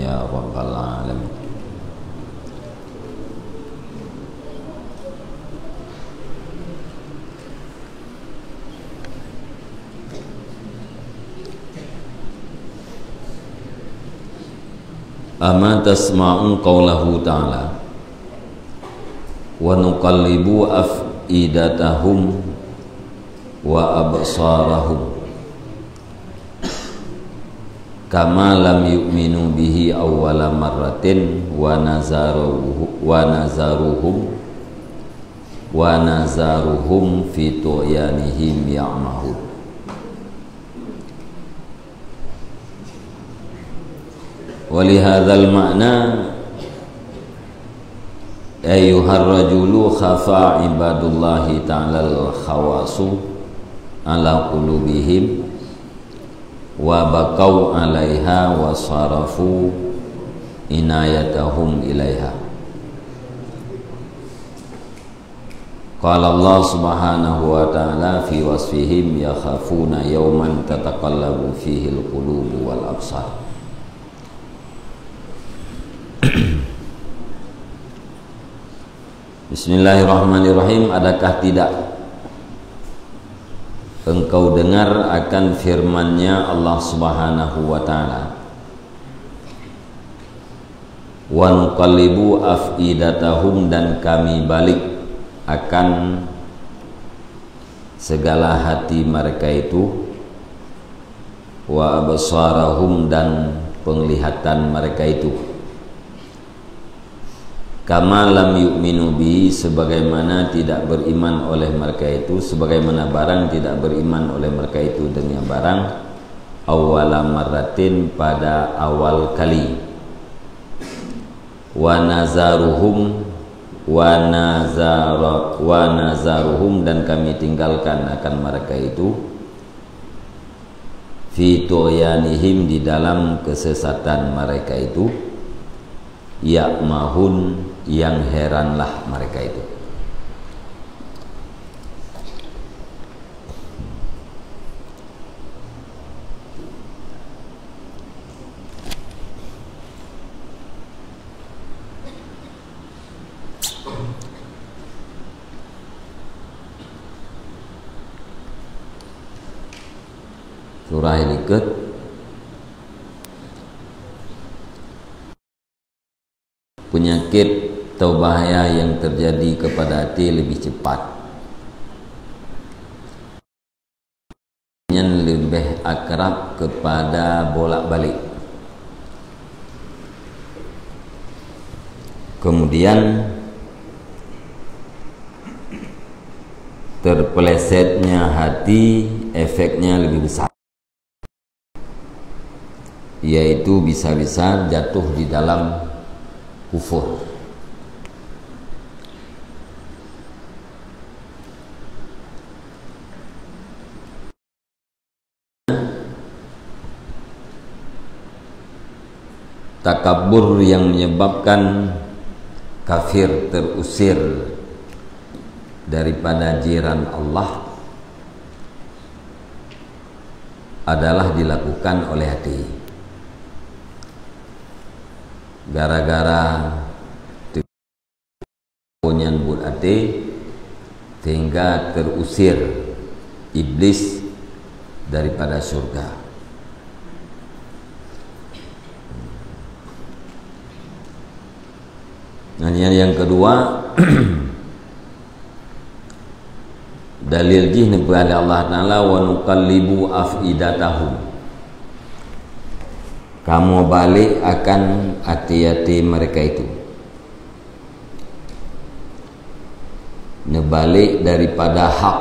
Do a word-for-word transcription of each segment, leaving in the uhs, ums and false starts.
ya rabbal alamin. Ama tasma'u qawlahu ta'ala wa nuqallibu af'idatahum wa absarahum kama lam yu'minu bihi awwala marratin wa nazaruhu wa nazaruhum wa nazaruhum fi tu'yanihim ya'mahun. Walihadzal makna ayyuhar rajulu khafa ibadullahi ta'ala al-khawasu ala qulubihim wa baqau 'alaiha wa sarafu inayatahum ilaiha. Qala Allah subhanahu wa ta'ala fi wasfihim yakhafuna yawman tataqallabu fihi al-qulubu wal absar. Bismillahirrahmanirrahim. Adakah tidak engkau dengar akan firman-Nya Allah Subhanahu wa taala, wa nuqallibu af'idatahum, dan kami balik akan segala hati mereka itu, wa absarahum, dan penglihatan mereka itu, kama lam yu'minu bi, sebagaimana tidak beriman oleh mereka itu, sebagaimana barang tidak beriman oleh mereka itu dengan barang, awwala marratin, pada awal kali, wa nazaruhum wa nazara wa nazaruhum, dan kami tinggalkan akan mereka itu, fi tu'yanihim, di dalam kesesatan mereka itu, ya'mahun, yang heranlah mereka itu. Surah ini ke penyakit atau bahaya yang terjadi kepada hati lebih cepat, yang lebih akrab kepada bolak-balik, kemudian terpelesetnya hati, efeknya lebih besar, yaitu bisa-bisa jatuh di dalam kufur. Takabur yang menyebabkan kafir terusir daripada jiran Allah adalah dilakukan oleh hati. Gara-gara punyan bud hati sehingga terusir iblis daripada surga. Nah, yang kedua, dalil jih kepada Allah Ta'ala, wa nuqallibu af'idatahum, kamu balik akan hati-hati mereka itu, nebalik daripada hak,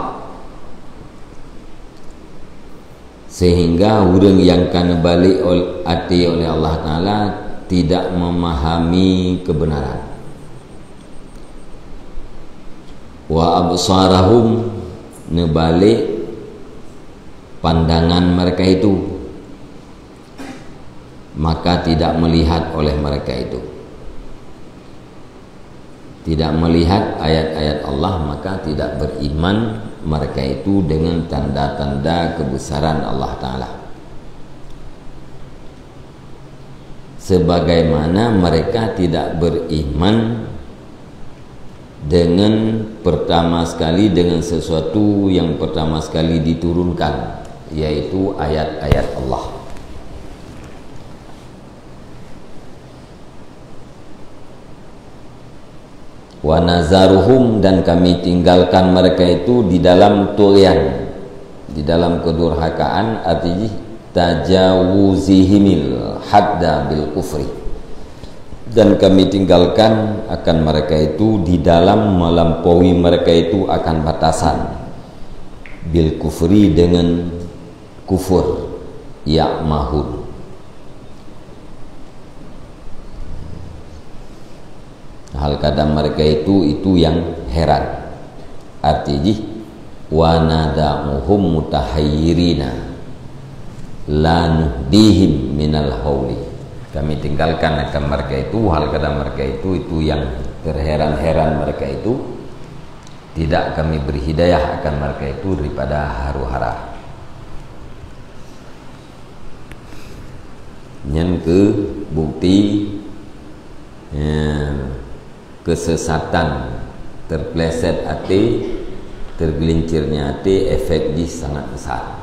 sehingga orang yang kan balik hati oleh Allah Ta'ala tidak memahami kebenaran. Wa absarahum, nebalik pandangan mereka itu, maka tidak melihat oleh mereka itu, tidak melihat ayat-ayat Allah, maka tidak beriman mereka itu dengan tanda-tanda kebesaran Allah Ta'ala. sebagaimana mereka tidak beriman dengan pertama sekali dengan sesuatu yang pertama sekali diturunkan, yaitu ayat-ayat Allah. Wa nazaruhum, dan kami tinggalkan mereka itu di dalam tughyan, di dalam kedurhakaan, artinya tajawuzihimil hadda bil kufri, dan kami tinggalkan akan mereka itu di dalam melampaui mereka itu akan batasan bil kufri, dengan kufur, ya'mahun. Hal kadang mereka itu itu yang heran, artinya wa nadamuhum mutahayyirina la nuhdihim minal hauli, kami tinggalkan akan mereka itu hal kadang mereka itu itu yang terheran-heran mereka itu, tidak kami beri hidayah akan mereka itu daripada haru-hara. Yang ke bukti ya, kesesatan, terpleset hati, tergelincirnya hati, efek di sangat besar.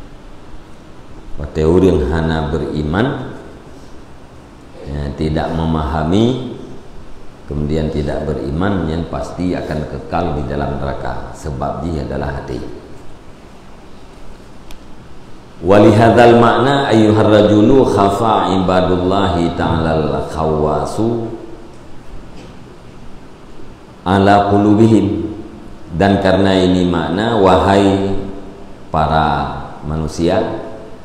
Pada orang hana beriman, ya, tidak memahami, kemudian tidak beriman, yang pasti akan kekal di dalam neraka, sebab dia adalah hati. Walihadzal makna ayyuhar rajulu khafa ibadullahi ta'ala al-khawasu ala qulubihim, dan karena ini makna, wahai para manusia,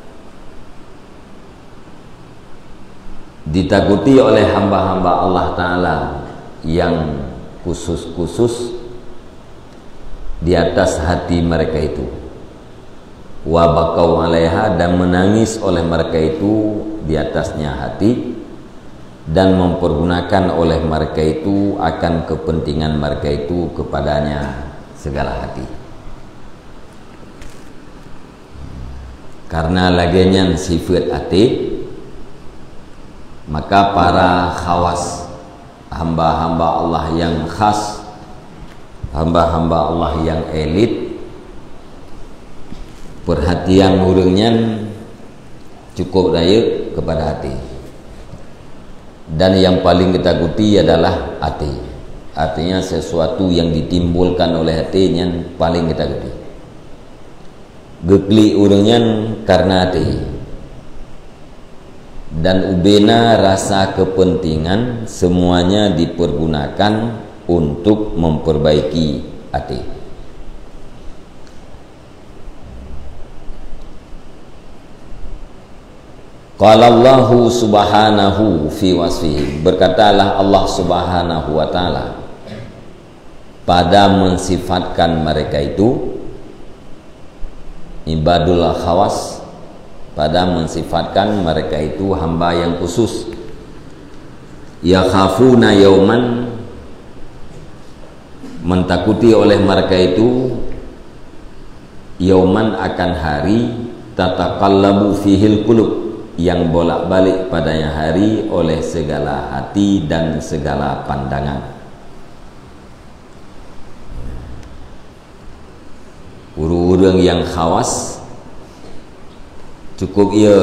ditakuti oleh hamba-hamba Allah Ta'ala yang khusus-khusus di atas hati mereka itu, wa bakau alaiha, dan menangis oleh mereka itu di atasnya hati, dan mempergunakan oleh mereka itu akan kepentingan mereka itu kepadanya segala hati. Karena lagian sifat hati, maka para khawas, hamba-hamba Allah yang khas, hamba-hamba Allah yang elit, perhatian urangnya cukup daya kepada hati. Dan yang paling kita takuti adalah hati. Artinya sesuatu yang ditimbulkan oleh hati yang paling kita takuti. Gekli urangnya karena hati, dan ubena rasa kepentingan semuanya dipergunakan untuk memperbaiki hati. Qala Allahu subhanahu fi wasfihi, berkatalah Allah subhanahu wa ta'ala pada mensifatkan mereka itu, ibadul khawas, pada mensifatkan mereka itu hamba yang khusus, yakhafuna yauman, mentakuti oleh mereka itu yauman akan hari, tataqallabu fihil qulub, yang bolak-balik padanya hari oleh segala hati dan segala pandangan. Urang-urang yang khawas cukup ia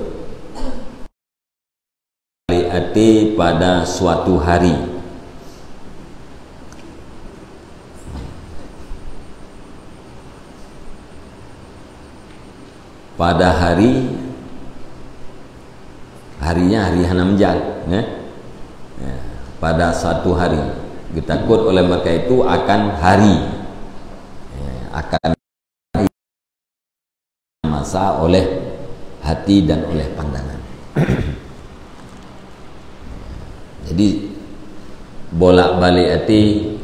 balik hati pada suatu hari, pada hari harinya hari hanamjal, ya? Ya, pada suatu hari ditakut oleh mereka itu akan hari, ya, akan hari masa oleh hati dan oleh pandangan. Jadi bolak-balik hati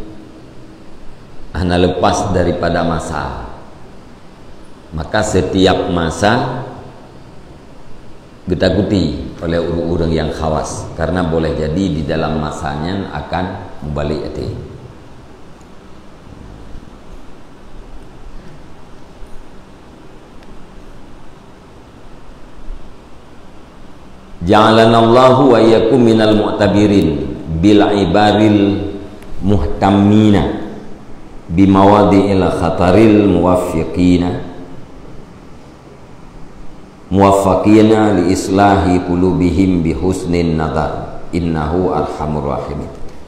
hanya lepas daripada masa, maka setiap masa ditakuti oleh orang-orang yang khawas, karena boleh jadi di dalam masanya akan membalik hati. Ja'alanallahu wa iyyakum minal mu'tabirin bil ibaril muhtammina bimawadi'il khataril muwaffiqina muwaffaqina li islahi qulubihim bi husnin nadar innahu arhamur rahimin.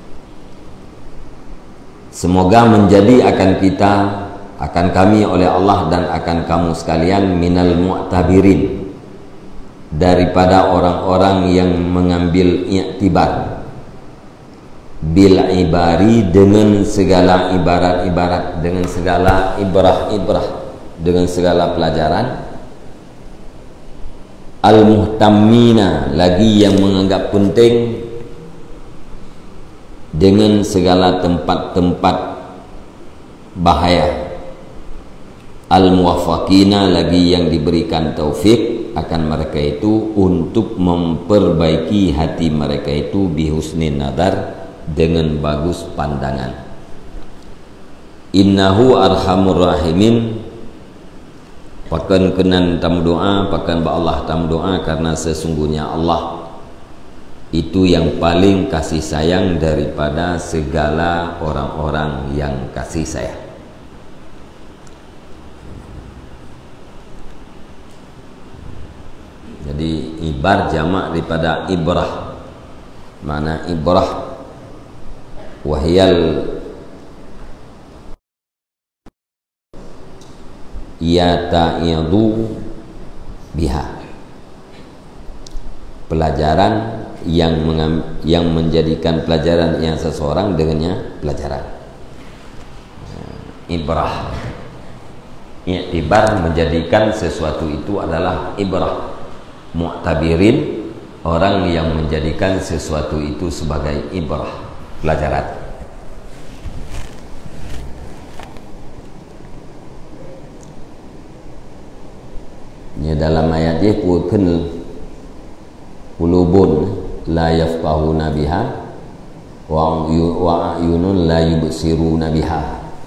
Semoga menjadi akan kita, akan kami oleh Allah dan akan kamu sekalian minal mu'tabirin, daripada orang-orang yang mengambil i'tibar bil ibari, dengan segala ibarat-ibarat, dengan segala ibrah-ibrah, dengan segala pelajaran, al-muhtammina, lagi yang menganggap penting dengan segala tempat-tempat bahaya, al-muwaffaqina, lagi yang diberikan taufik akan mereka itu untuk memperbaiki hati mereka itu bihusnin nadar, dengan bagus pandangan. Innahu arhamur rahimin, pakan kenan tam doa, pakan ba Allah tam doa, karena sesungguhnya Allah itu yang paling kasih sayang daripada segala orang-orang yang kasih sayang. Jadi ibar jamak daripada ibrah. Mana ibrah wahyal yata'idu biha, pelajaran yang mengam, yang menjadikan pelajaran yang seseorang dengannya pelajaran. Ibrah, i'tibar, menjadikan sesuatu itu adalah ibrah. Mu'tabirin, orang yang menjadikan sesuatu itu sebagai ibrah, pelajaran. Ya, dalam ayat ini pun qulubun la yafqahuna biha wa a'yunun la yubsiruna biha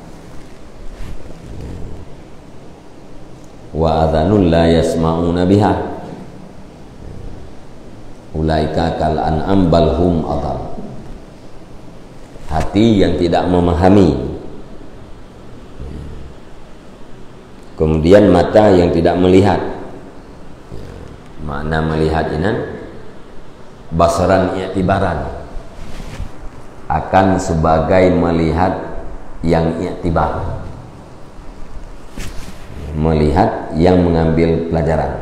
wa adhanun la yasma'una biha ulaika kal an'am bal hum adhal. Hati yang tidak memahami, kemudian mata yang tidak melihat. Makna melihat ini basaran i'tibaran, akan sebagai melihat yang i'tibar, melihat yang mengambil pelajaran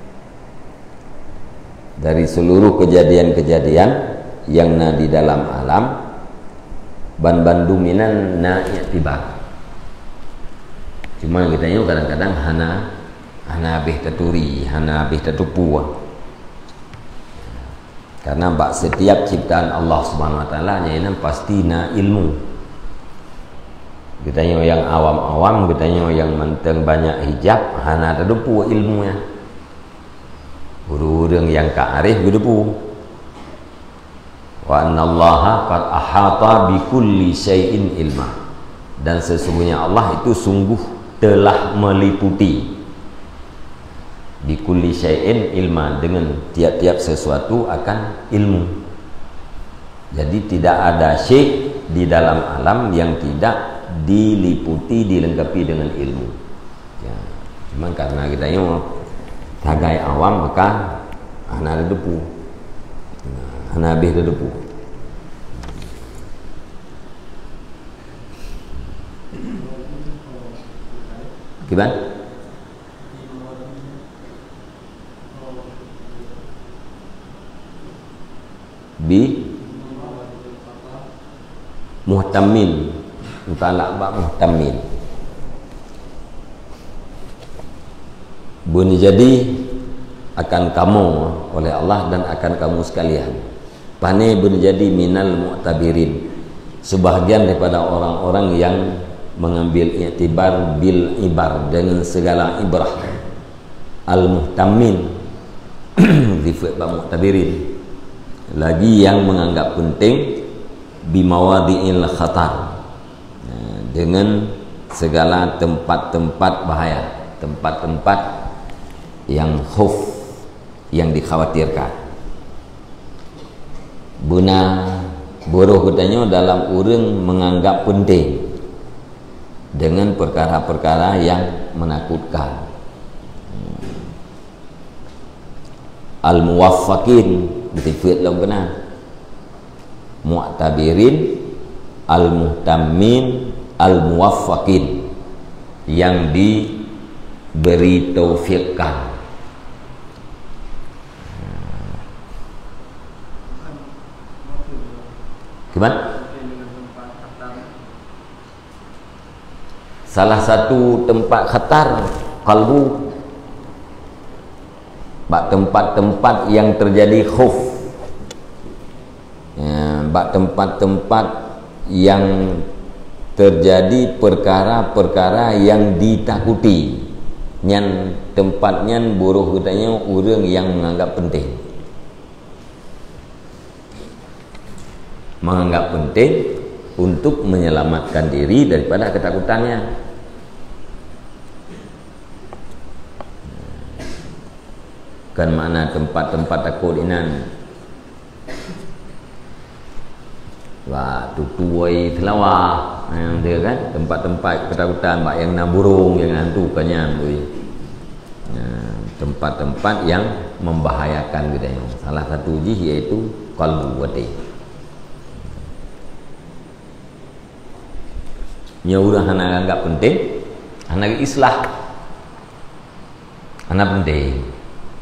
dari seluruh kejadian-kejadian yang na di dalam alam. Ban Bandung minan na i'tibar. Cuma kita ini kadang-kadang hana hana habis terturi, hana habis tertupu. Karena bak setiap ciptaan Allah Subhanahu wa taala nya ini pasti na ilmu. Kita yang awam-awam, kita yang menteng banyak hijab, hana tertupu ilmunya. Urang yang ka'arif gedepu. Wa annallaha qad ahata bikulli syai'in ilma, dan sesungguhnya Allah itu sungguh telah meliputi bikulli syai'in ilma, dengan tiap-tiap sesuatu akan ilmu. Jadi tidak ada syai' di dalam alam yang tidak diliputi, dilengkapi dengan ilmu. Ya, cuma karena kita ini tagai awam maka anak depu, anak habis depu. Gimana? Bi muhtammin, mutalak bak muhtammin. Bunyi jadi akan kamu oleh Allah dan akan kamu sekalian. Pane bunyi jadi minal mu'tabirin, sebahagian daripada orang-orang yang mengambil i'tibar bil ibar, dengan segala ibrah, al muhtammin sifat mu'tabirin, lagi yang menganggap penting bimawadi'il khatar, dengan segala tempat-tempat bahaya, tempat-tempat yang khuf, yang dikhawatirkan. Buna buruh katanya dalam urang menganggap penting dengan perkara-perkara yang menakutkan. Al-muwaffakin betifit lam kena mu'tabirin, al-muhtammin, al-muwaffakin, yang diberi taufikkan. Gimana? Salah satu tempat khatar kalbu, bak tempat-tempat yang terjadi khuf, ya, bak tempat-tempat yang terjadi perkara-perkara yang ditakuti, nyan tempatnya buruh katanya orang yang menganggap penting, menganggap penting untuk menyelamatkan diri daripada ketakutannya. Kan mana tempat-tempat takut inan, wah tutuai telawah yang dia kan tempat-tempat ketakutan, bak yang nak burung yang hantu kanyan, tempat-tempat yang membahayakan kita. Salah satu jih yaitu qalbu wati. Nya urang hana anggap penting, hana islah, hana penting.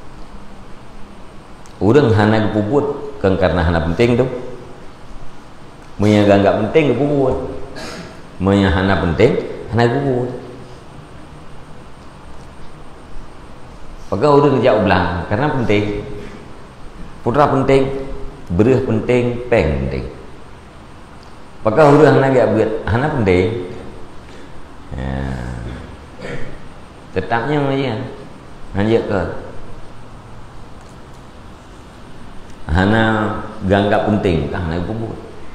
Urang hana puput kan karena hana penting tu. Munya anggap penting puput. Munya hana penting, hana puput. Pakai urang jauh belang karena penting. Putra penting, bereh penting, peng penting. Pakai urang hana gak buat hana penting. Ya. Tetapnya aja hanya ke hana ganggap penting kah hana kubur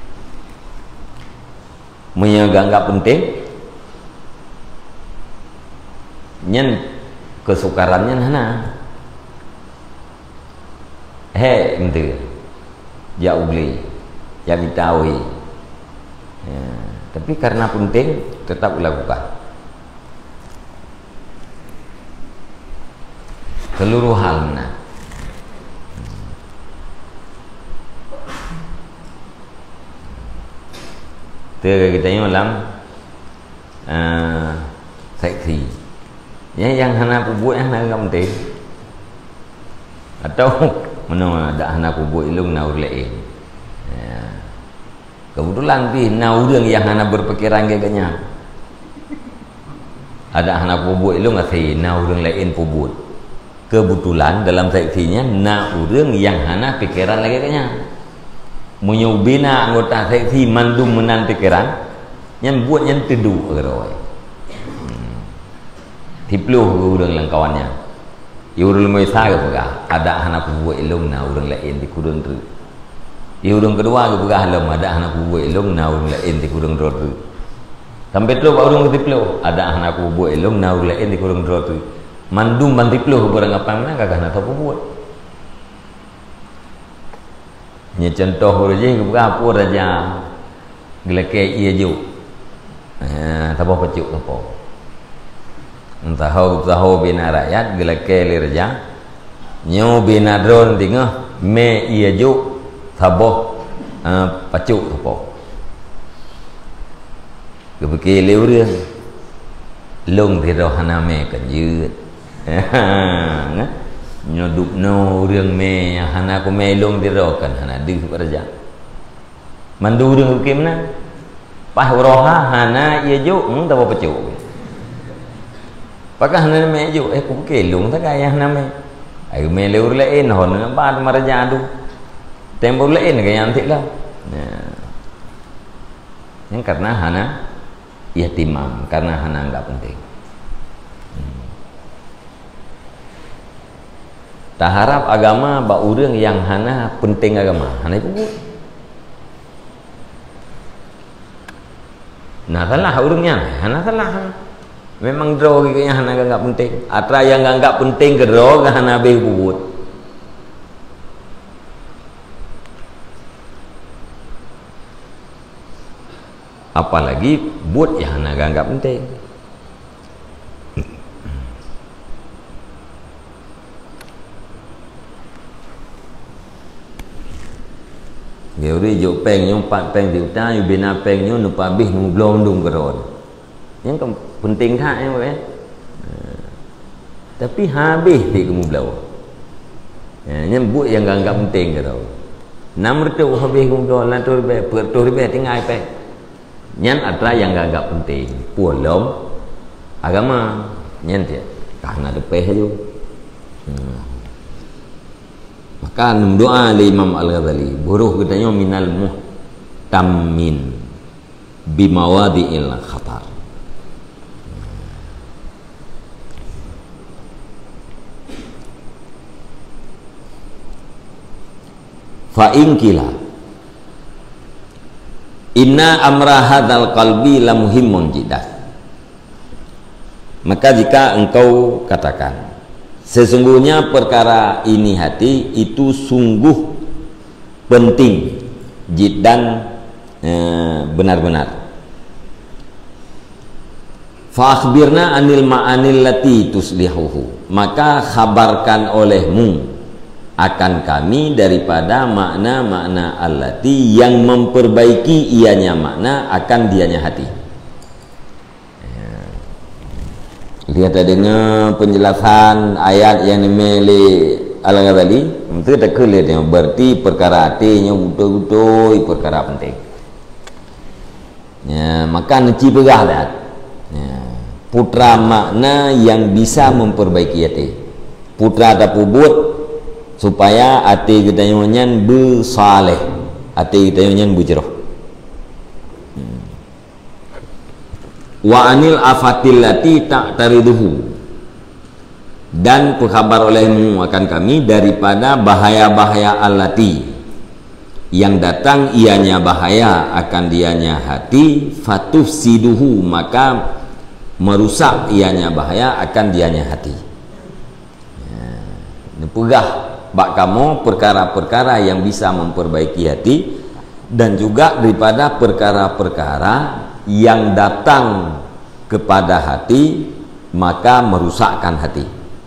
punya ganggap penting nyen kesukarannya hana he ente ya ubli ya ditahui ya, tapi karena penting tetap dilakukan. Seluruh hal mana tu kita ni dalam uh, seksi ya, yang hana kubut yang hana penting atau mana ada hana kubut ilung naur lain ya. Kebetulan pi naurang yang hana berpikiran kayaknya ada hana kubut ilung ngasih naurang lain kubut. Kebetulan dalam seksinya naurang yang hana pikiran lagi kayaknya menyubina anggota seksi mandum menan pikiran yang buat yang teduh keroi hmm. Tipluh urang lang kawannya urang mai sa ke pegah ada hana buat ilung na urang lain di kudun tu urang kedua ke pegah lam ada hana buat ilung na urang lain di kudun tu sampai tu urang tipluh ada hana buat ilung na urang lain di kudun tu mandum man tipluh barang apa mana kagak hana tahu buat. Nya contoh raja ke berapa raja gelake ia ju eh tapo pecuk tapo entah hau tahu bina rakyat gelake li raja nyo bina dron tingah me ia ju tapo uh, pecuk tapo kebeki liur lung thì roh hana me kan yut nyoduk no urang me hana ko me long dirokan hana di raja mandu urang ke mana pah roha hana ye ju mung ta pecu pakah hana me ju eh ko ke long ta kaya hana me ai me leur lain hon ba maraja du tembo lain kaya antik lah yang karena hana yatimam karena hana enggak penting. Tak harap agama bak urang yang hana penting agama hana itu nah salah urangnya hana salah memang draw kayaknya hana enggak penting atra yang enggak penting ke draw ke hana be bubut apalagi buat yang nak anggap penting. Dia uri jok peng nyo pat peng di uta yu bina peng nyo nu pabih nu blom dum geron. Yang kan penting tak yang kan. Tapi habis di kamu belau. Ya, yang buat yang anggap penting ke tau. Nam retu habis kamu belau lantur be pertu be tinggal pe. Nyan adalah yang anggap penting. Pulau agama nyan dia. Karena ada pe tu. Hmm. Maka doa li Imam Al-Ghazali buruh katanya minal muhtammin bimawadi'il khatar. Fa in qila inna amra hadzal qalbi la muhimmun jiddan, maka jika engkau katakan sesungguhnya perkara ini hati itu sungguh penting, jiddan benar-benar. Fa akhbirna anil ma'anil lati tuslihuhu, maka khabarkan olehmu akan kami daripada makna-makna allati yang memperbaiki ianya makna akan dianya hati. Lihat dengar penjelasan ayat yang dimiliki Al-Ghazali, itu tak kelihatan berarti perkara hatinya betul-betul perkara penting. Ya, maka neci pegah dah. Ya, putra makna yang bisa memperbaiki hati. Putra tak pubut supaya hati kita nyan bersaleh, hati kita nyan berjerah. Wa anil afatil lati tak tariduhu, dan berkhabar olehmu akan kami daripada bahaya-bahaya allati yang datang ianya bahaya akan dianya hati, fatufsiduhu, maka merusak ianya bahaya akan dianya hati. Ini pegah bak kamu perkara-perkara yang bisa memperbaiki hati, dan juga daripada perkara-perkara yang datang kepada hati maka merusakkan hati.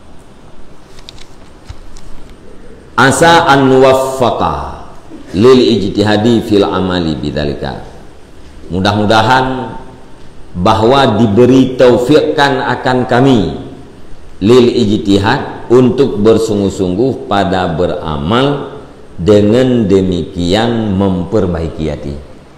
Asa an nuwaffaqa lil ijtihadi fil amali bidzalika, mudah-mudahan bahwa diberi taufikkan akan kami lil ijtihad untuk bersungguh-sungguh pada beramal dengan demikian memperbaiki hati.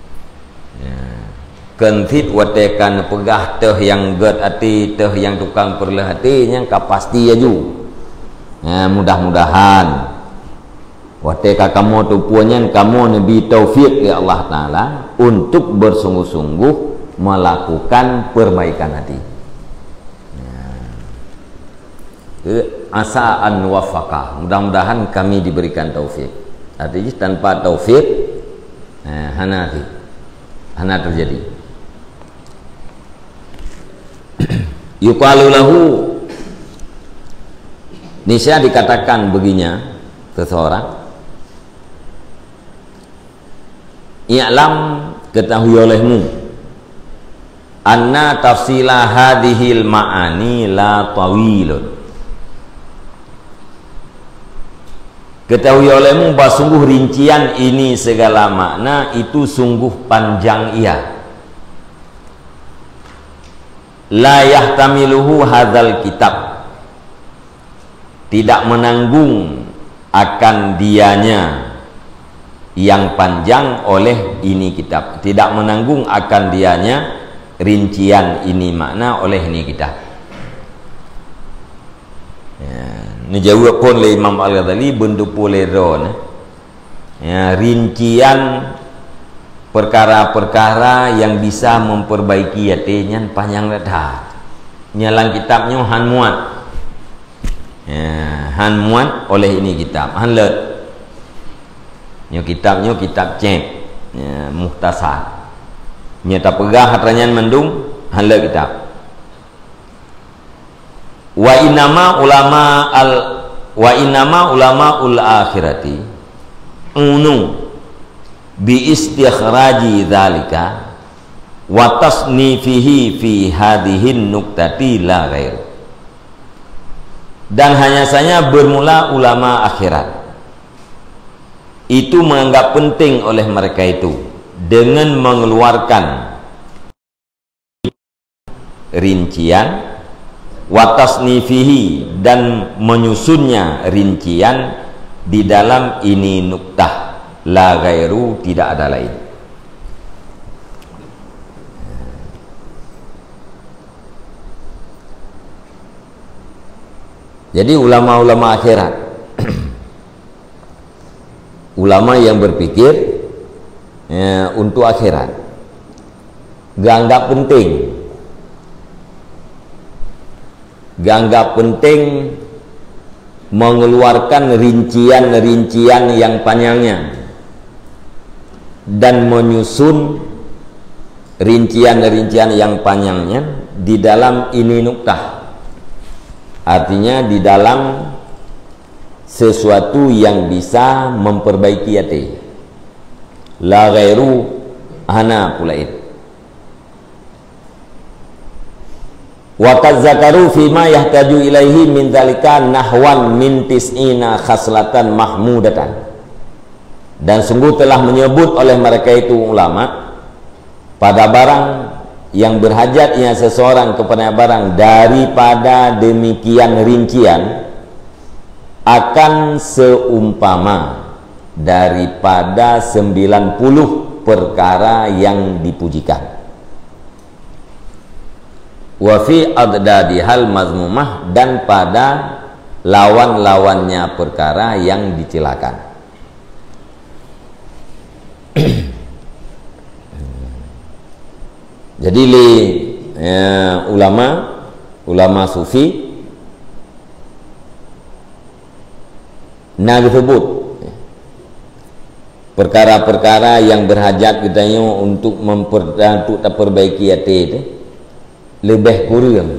Kentit watekan pegah teh yang ged hati, teh yang tukang perlah hati yang kapasti aju. Ya, mudah-mudahan wateka kamu tu puanyan kamu nabi taufik ya Allah Taala untuk bersungguh-sungguh melakukan perbaikan hati. Ya. Asa an wafaqah, mudah-mudahan kami diberikan taufik. Artinya tanpa taufik eh, hana hati, hana terjadi. Yuqalu lahu, niscaya dikatakan begininya seseorang, i'lam, ketahui olehmu, anna tafsila hadhil ma'ani la tawilun, ketahui olehmu bahwa sungguh rincian ini segala makna itu sungguh panjang ia. La yahtamiluhu hadzal kitab, tidak menanggung akan dianya yang panjang oleh ini kitab, tidak menanggung akan dianya rincian ini makna oleh ini kitab. Ya, dijawab pun oleh Imam Al-Ghazali bentuk poleron ya, rincian perkara-perkara yang bisa memperbaiki hatinya panjang ledah. Nyalang kitabnya han muat, ya, han muat oleh ini kitab han let. Nyo kitabnya kitab cep, ya, muhtasar. Nyata pegah hatranyan mendung han let kitab. Wa inama ulama al wa inama ulama ul akhirati unu bi istikhraji dzalika, wa tasnifihi fi hadhihin nuktati la ghair. Dan hanya saja bermula ulama akhirat itu menganggap penting oleh mereka itu dengan mengeluarkan rincian wa tasnifihi dan menyusunnya rincian di dalam ini nuktah la ghairu, tidak ada lain. Jadi ulama-ulama akhirat, ulama yang berpikir ya, untuk akhirat, gak anggap penting, gak anggap penting mengeluarkan rincian-rincian yang panjangnya dan menyusun rincian-rincian yang panjangnya di dalam ini nuktah. Artinya di dalam sesuatu yang bisa memperbaiki hati. La ghairu hana pula itu. Wa qad zakaru fima yahtaju ilaihi min dzalika nahwan min tis'ina khaslatan mahmudatan. Dan sungguh telah menyebut oleh mereka itu ulama pada barang yang berhajatnya seseorang kepada barang daripada demikian rincian akan seumpama daripada sembilan puluh perkara yang dipujikan. Wa fi adadihal mazmumah, dan pada lawan-lawannya perkara yang dicelakan. Jadi li, ya, ulama ulama sufi nah disebut perkara-perkara yang berhajat katanya untuk memperbaiki hati itu lebih kurang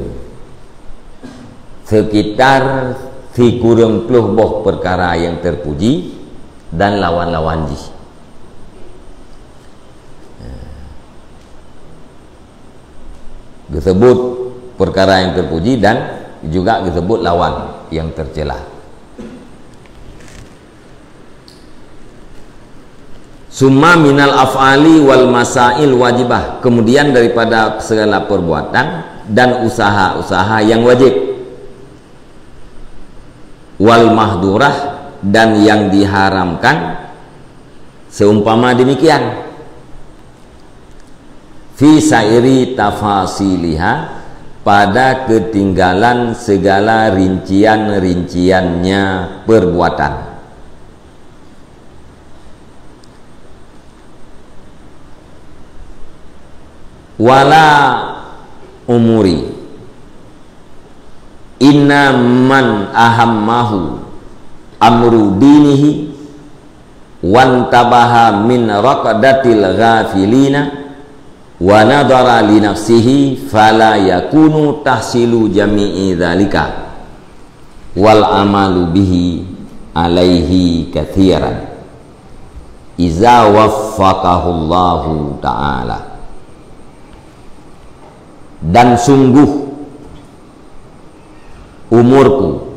sekitar si kurang puluh boh perkara yang terpuji dan lawan-lawan ji. Disebut perkara yang terpuji dan juga disebut lawan yang tercela. Summa minal af'ali wal masail wajibah, kemudian daripada segala perbuatan dan usaha-usaha yang wajib, wal mahdurah, dan yang diharamkan, seumpama demikian. Fi sairi tafasiliha, pada ketinggalan segala rincian-rinciannya perbuatan. Wala umuri inna man ahammahu amru dinihi wantabaha min raqadatil ghafilina wa nadara li nafsihi fala yakunu tahsilu jami'i dzalika wal amalu bihi alaihi katsiran iza waffaqahu Allahu ta'ala. Dan sungguh umurku,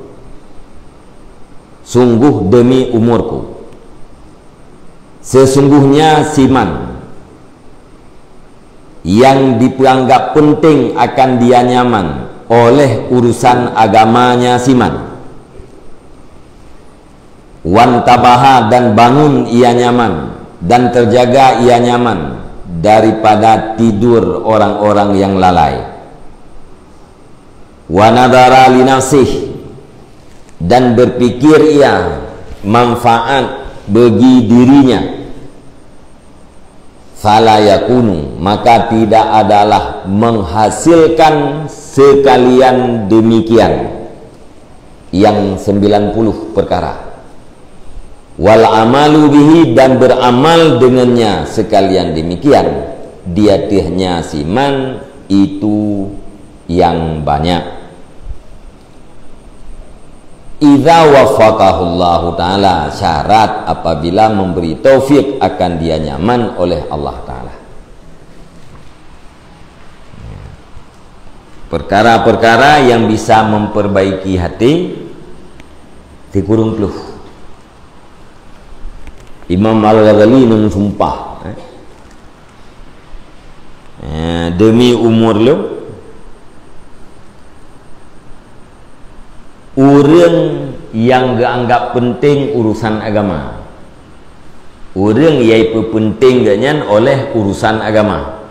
sungguh demi umurku, sesungguhnya siman yang dianggap penting akan dia nyaman oleh urusan agamanya siman, wantabaha, dan bangun ia nyaman dan terjaga ia nyaman daripada tidur orang-orang yang lalai, wanadara linasih, dan berpikir ia manfaat bagi dirinya, fala yakunu, maka tidak adalah menghasilkan sekalian demikian yang sembilan puluh perkara, wal amalu bihi, dan beramal dengannya sekalian demikian, dia tihnya siman itu yang banyak. Idza waffaqahullahu ta'ala, syarat apabila memberi taufik akan dia nyaman oleh Allah ta'ala. perkara-perkara yang bisa memperbaiki hati di kurung peluh. Imam Al-Ghazali mensumpah eh, eh, demi umur lu orang yang gak anggap penting urusan agama, orang yang penting ganyan oleh urusan agama,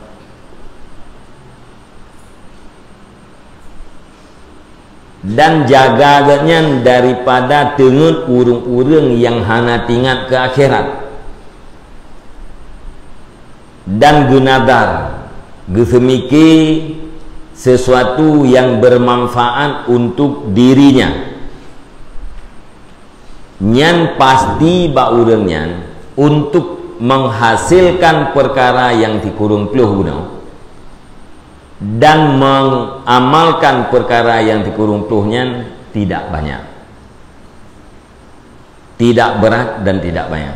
dan jaga ganyan daripada tengut urung-urung yang hana tingkat ke akhirat, dan genadar gesemiki sesuatu yang bermanfaat untuk dirinya. Nyan pasti ba urang nyan untuk menghasilkan perkara yang dikurung peluh guna dan mengamalkan perkara yang dikurung peluhnya tidak banyak, tidak berat dan tidak banyak.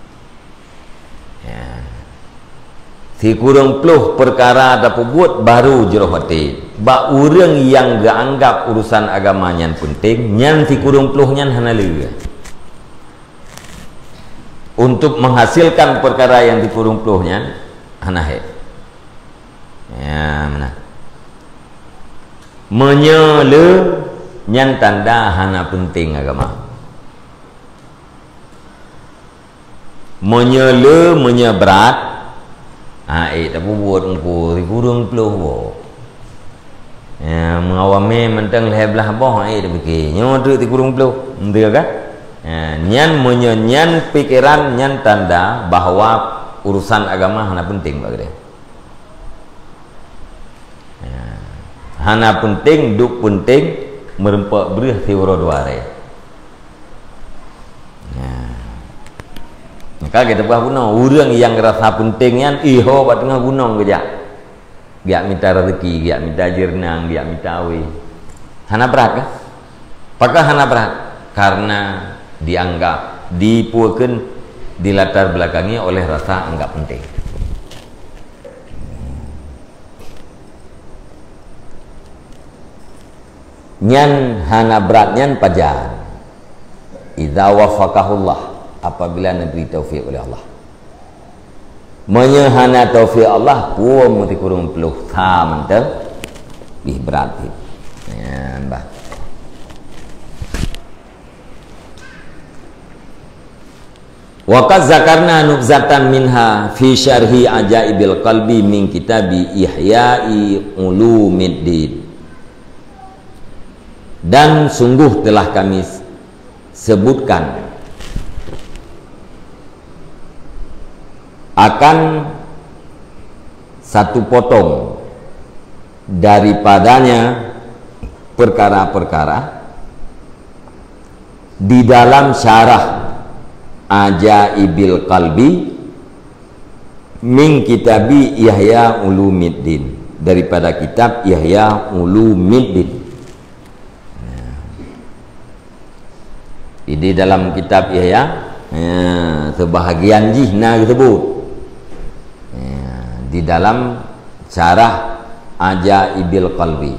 Ya. Dikurung peluh perkara ataupun buat baru jeroh hati. Ba urang yang gak anggap urusan agamanya penting, nyan dikurung peluhnya hana lega untuk menghasilkan perkara yang dikurung peluhnya hanahe. Ya, mana? Menyele nyan tanda hana penting agama. Menyele menyeberat. Ah, eh tapi buat engkau dikurung peluh bo. Ya, mengawami mentang lebelah boh eh dah fikir. Nyo tu dikurung peluh, betul kan? Ya, nyan menyenyan pikiran nyan tanda bahwa urusan agama hana penting bagi dia. Ya, hana penting, duk penting merempak berih tiwara duare. Ya. Maka kita buah gunung orang yang rasa penting nyan iho bat tengah gunung kerja. Giak minta rezeki, giak minta jernang, giak minta awi. Hana berat kan? Apakah hana berat? Karena dianggap dipuakan di latar belakangnya oleh rasa anggap penting. Nyan hana berat nyan pajar idza wafaqahullah, apabila negeri taufik oleh Allah. Menyehana taufik Allah puan muti kurung peluh tha mentel bih berat hit. Ya bah. Wa qad zakarna nubzatan minha fi syarhi ajaibil qalbi min kitabi Ihya'i Ulumiddin. Dan sungguh telah kami sebutkan akan satu potong daripadanya perkara-perkara di dalam syarah Ajaibil Qalbi min kitabi Ihya Ulumiddin, daripada kitab Ihya Ulumiddin. Di dalam kitab Ihya ya, sebahagian jihna disebut ya, di dalam syarah Ajaibil Qalbi.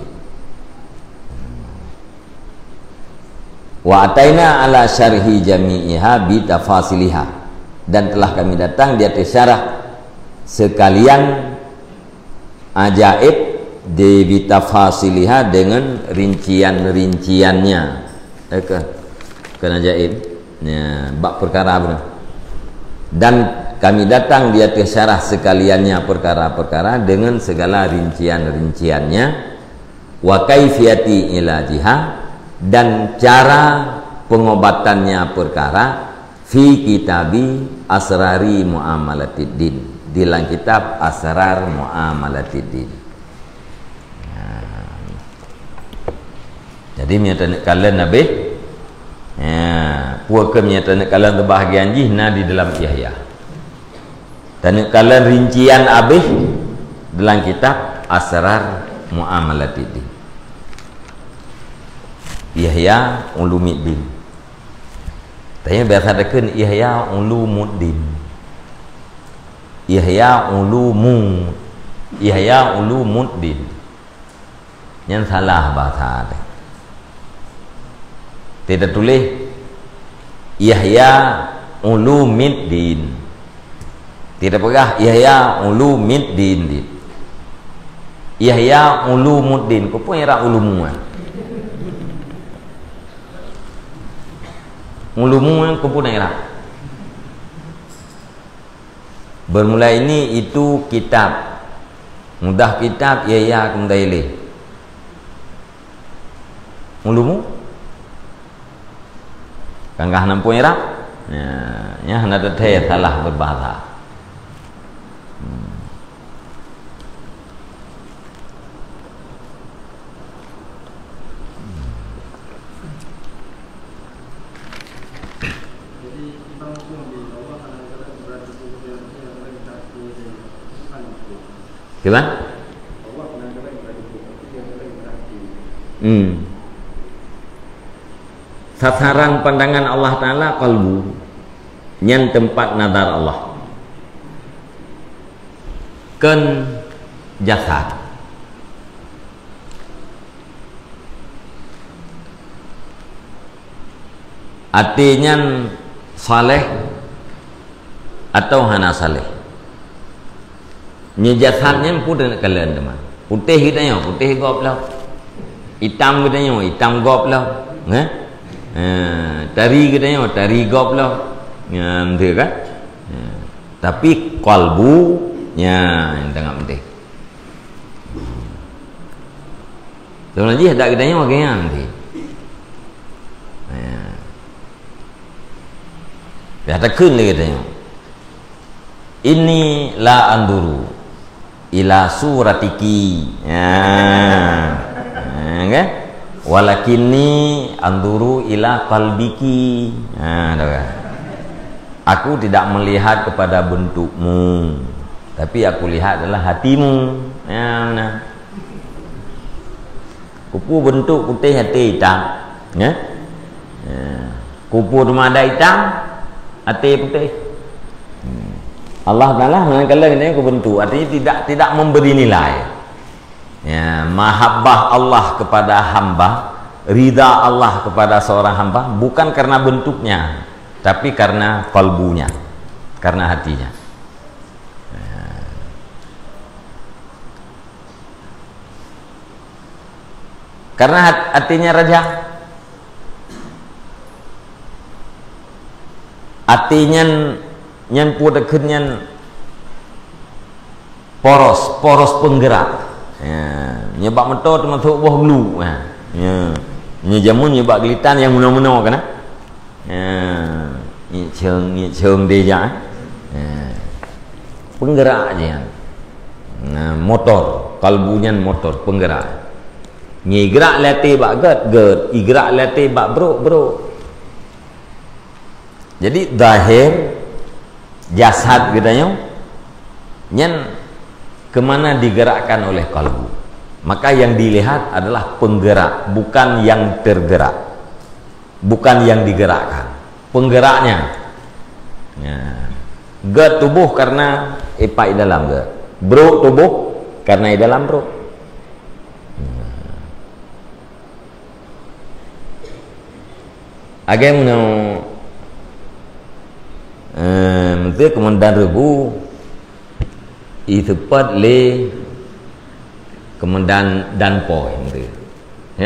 Wa ataina ala syarhi jami'iha bi tafasiliha, dan telah kami datang di atas syarah sekalian ajaib di bi tafasiliha dengan rincian-rinciannya. Oke. Kan ajaib ya, bab perkara benar. Dan kami datang di atas syarah sekaliannya perkara-perkara dengan segala rincian-rinciannya, wa kaifiyati ilajiha, dan cara pengobatannya perkara, fi kitabi asrari muamalatiddin, di dalam kitab asrar muamalatiddin. Nah. Jadi menyatakan kalian nabi ya, puaka menyatakan kalian kebahagiaan jihna di dalam Ihya, dan kalian rincian abih dalam kitab asrar muamalatiddin. Ihya Ulumiddin. Tanya biasa dekan Ihya Ulumuddin. Ihya Ulumu. Ihya Ulumuddin. Yang salah bahasa ada. Tidak tulis Yahya Ulumiddin. Tidak pegah Yahya Ulumiddin. Yahya Ulumuddin. Kau pun era ulumu. Ulumu kau pun era. Bermula ini itu kitab. Mudah kitab Yahya Kumdaili. Ulumu kanggah nampu era ya ya hendak teteh salah berbahasa. hmm. Jadi kita mungkin di Allah kadang-kadang berada di yang yang kita bukan itu. Gimana? Allah kadang-kadang berada di yang berarti. Hmm. Sasaran pandangan Allah Ta'ala kalbu, yang tempat nazar Allah ken jasad. Artinya saleh atau hana saleh. Ni jasadnya pun dengan kalian teman. Putih kita putih gop lah. Hitam kita hitam gop lah. Eh? Eh, tari katanya tari gop lah. Ya, betul kan? Ya. Tapi kalbu nya yang tengah penting. Sebenarnya ada katanya bagaimana nanti. Ya. Ya tak kun lagi katanya. Ini la anduru ila suratiki. Ya. Ya kan? Walakinni anduru ila qalbiki. Nah, kan? Aku tidak melihat kepada bentukmu, tapi aku lihat adalah hatimu. Ya, nah. Kupu bentuk putih, hati hitam. Ya? Ya. Kupu rumah ada hitam, hati putih. Hmm. Allah Taala mengatakan ini aku bentuk, artinya tidak tidak memberi nilai. Ya, mahabbah Allah kepada hamba, ridha Allah kepada seorang hamba bukan karena bentuknya, tapi karena kalbunya, karena hatinya. Ya. Karena hatinya raja, hatinya nyan pudekennya poros, poros penggerak. Ya, nyebab motor termasuk buah bulu. Ya. Ya. Ni jamun nyebab gelitan yang muna-muna kan? Ya. Ni cheng ni cheng dia. Ya. Penggerak aja. Nah, motor, kalbunya motor penggerak. Ni gerak latih bak ged, ged, i gerak latih bak bro, bro. Jadi zahir jasad katanya nyen kemana digerakkan oleh kalbu, maka yang dilihat adalah penggerak, bukan yang tergerak, bukan yang digerakkan, penggeraknya. Ya. Ge tubuh karena ipai dalam ge, bro tubuh karena i dalam bro. Ya. Agak mau eh, menteri kemudian rebu itu pat le kemudian dan poh itu ya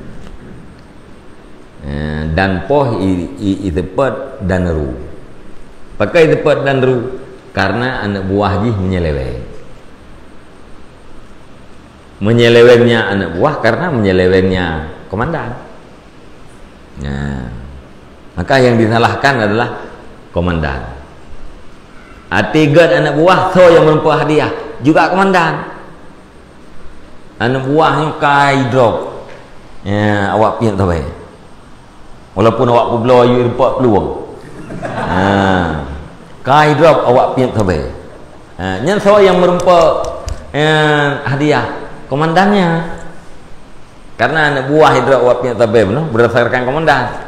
eh, dan poh itu pat dan ru pakai itu pat dan ru karena anak buah ji menyeleweng menyelewengnya anak buah karena menyelewengnya komandan. Nah, maka yang disalahkan adalah komandan. Tiga anak buah so yang menempuh hadiah juga komandan. Anak buahnya kai drop. Ya, awak pian tahu eh. Walaupun awak publo ayu rempak peluang. Ha. Kai drop awak pian tahu eh. Ha, nyen so yang merempak eh, hadiah komandannya. Karena anak buah itu awak pian tahu eh, berdasarkan komandan.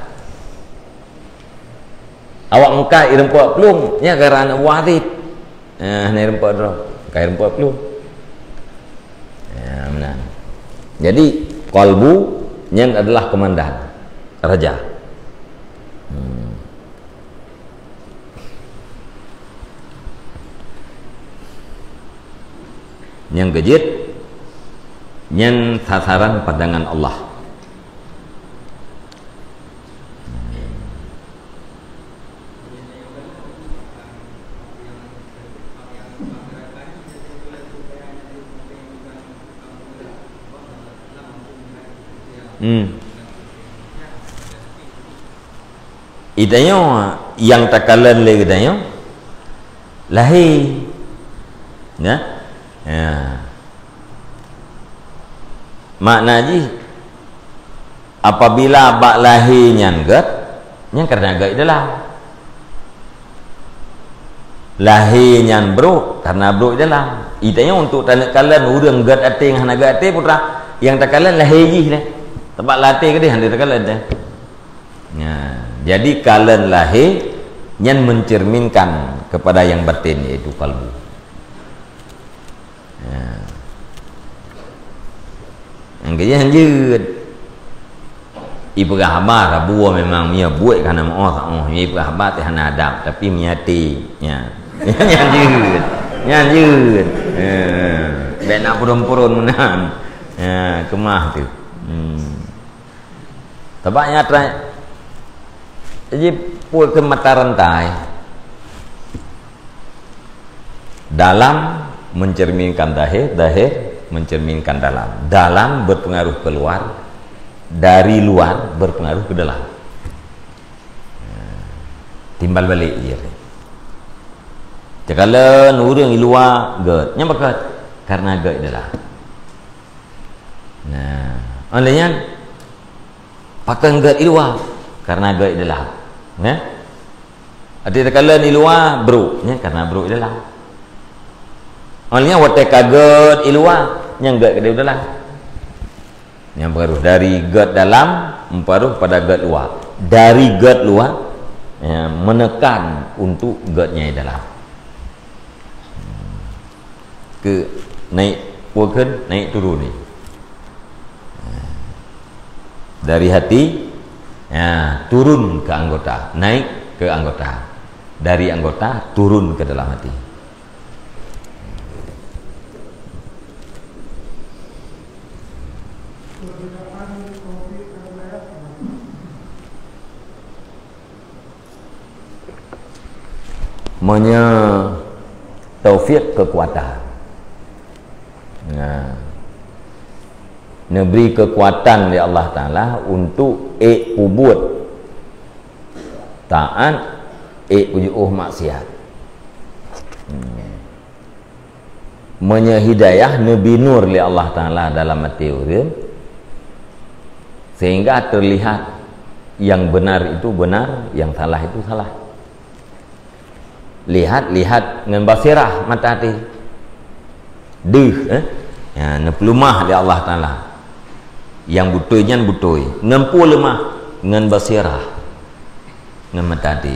Awak muka irempak pelung nya gara anak buah tip. Eh ni irempak dro. Kai irempak pelung. Ya benar. Jadi qalbu yang adalah komandan raja. Hmm. Yang gejit yang sasaran pandangan Allah. Hmm. Itanyo yang takalan le itanyo lahir, ya, ya. Makna ji apabila bak lahir nyan gat, nyan karena gat adalah lahir nyan bro karena bro adalah. Itanyo untuk tanak kalan urang gat ating hana gat ate putra yang takalan lahir ji lah. Tempat latih ke dia hendak kalan dah. Ya, jadi kalan lahir yang mencerminkan kepada yang batin yaitu kalbu. Ya. Yang kaya hanjut. Ibu kahaba rabu memang mia buat karena mau oh ibu kahaba teh hana adab tapi miati. Ya. Yang hanjut. Yang hanjut. Ya. Bena purun-purun menan. Ya, kemah tu. Hmm. Tabaknya terakhir jadi pul ke mata rantai dalam mencerminkan dahir, dahir mencerminkan dalam, dalam berpengaruh keluar, dari luar berpengaruh ke dalam. Timbal balik dia. Cakalan urang luar ged, nya bakat karena ged dalam. Nah, olehnya pakai ged luar karena ged dalam. Ya. Ada kala ni luar bro, ya, karena bro dalam. Olehnya wate kaget luar, yang ged ke dalam. Yang pengaruh dari ged dalam mempengaruh pada ged luar. Dari ged luar ya, menekan untuk gednya dalam. Ke naik bukan naik turun ni. Dari hati ya, turun ke anggota, naik ke anggota, dari anggota turun ke dalam hati. Menya taufik kekuatan. Nah, neberi kekuatan dari Allah Ta'ala untuk ek ubud taat, ek ujuh maksiat. hmm. Menyahidayah Nabi Nur oleh Allah Ta'ala dalam hati orang sehingga terlihat yang benar itu benar, yang salah itu salah. Lihat-lihat dengan basirah mata hati deh eh? Ya, nepelumah oleh Allah Ta'ala yang butuhnya butuh nempu lemah dengan basirah dengan mata hati.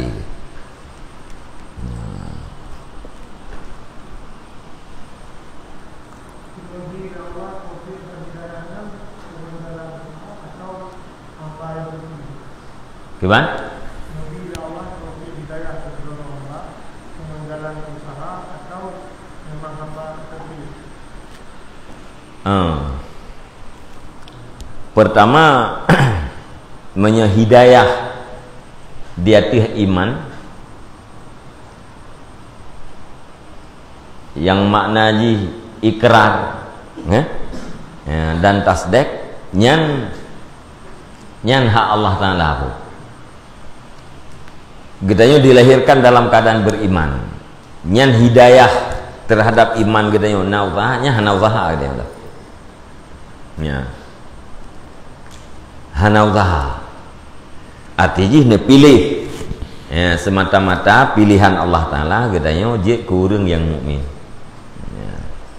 Gimana? Hmm. Pertama menyahidayah di hati iman yang makna ji ikrar eh? Ya, dan tasdek nyan nyan hak Allah Ta'ala aku gedanya dilahirkan dalam keadaan beriman nyan hidayah terhadap iman gedanya nauzahnya hanauzaha gedanya ya hanauzaha artinya ne pilih ya, semata-mata pilihan Allah Ta'ala gedanya je kurang yang mukmin ya.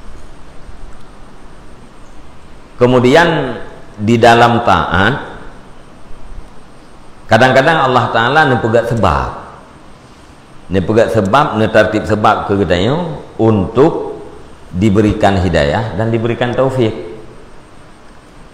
Kemudian di dalam taat kadang-kadang Allah Ta'ala ne pegat sebab ne pegat sebab ne tertib sebab ke gedanya untuk diberikan hidayah dan diberikan taufik.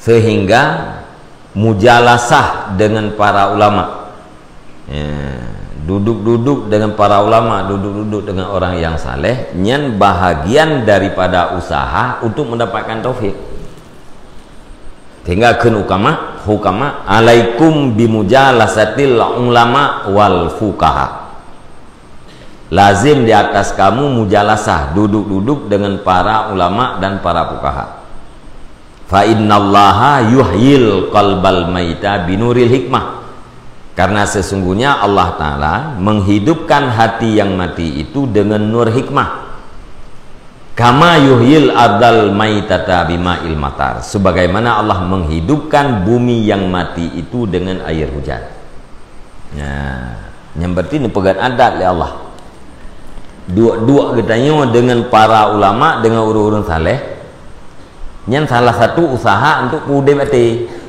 sehingga mujalasah dengan para ulama, duduk-duduk ya, dengan para ulama, duduk-duduk dengan orang yang saleh, nyen bahagian daripada usaha untuk mendapatkan taufik. Sehingga kun ukama hukama alaikum bimujalasatil ulama wal fuqaha, lazim di atas kamu mujalasah, duduk-duduk dengan para ulama dan para fuqaha. Fa innallaha yuhyil qalbal maita binuril hikmah, karena sesungguhnya Allah Ta'ala menghidupkan hati yang mati itu dengan nur hikmah. Kama yuhyil ardal maitata bima'il matar, sebagaimana Allah menghidupkan bumi yang mati itu dengan air hujan. Nah, yang berarti ini pegang adat oleh Allah. Dua-dua katanya dengan para ulama, dengan urun-urun saleh, yang salah satu usaha untuk pudih mati.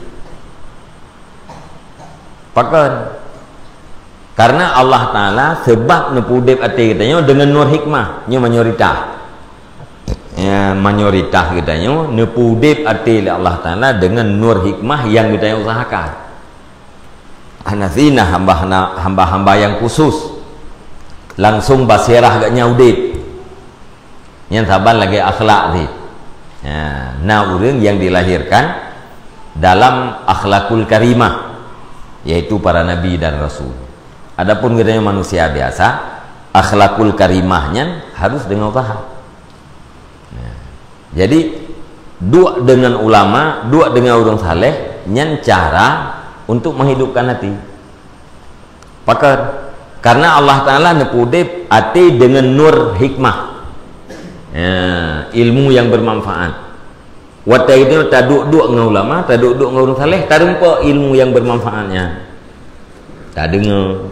Pakan. Karena Allah Ta'ala sebab nepudih mati katanya dengan nur hikmah, nya mayoritas. Ya, mayoritas katanya nepudih mati Allah Ta'ala dengan nur hikmah yang kita usahakan. Anasina hamba-hamba yang khusus langsung basirah agaknya udip yang sabar lagi akhlak ni. Ya, nah orang yang dilahirkan dalam akhlakul karimah, yaitu para nabi dan rasul. Adapun katanya manusia biasa, akhlakul karimahnya harus dengan usaha. Ya, jadi dua dengan ulama, dua dengan orang saleh, nyen cara untuk menghidupkan hati. Pakar. Karena Allah Ta'ala nepudip hati dengan nur hikmah, ya, ilmu yang bermanfaat. Waktu itu tak duduk dengan ulama, tak duduk dengan orang saleh, tak rumpa ilmu yang bermanfaatnya. Tak dengar.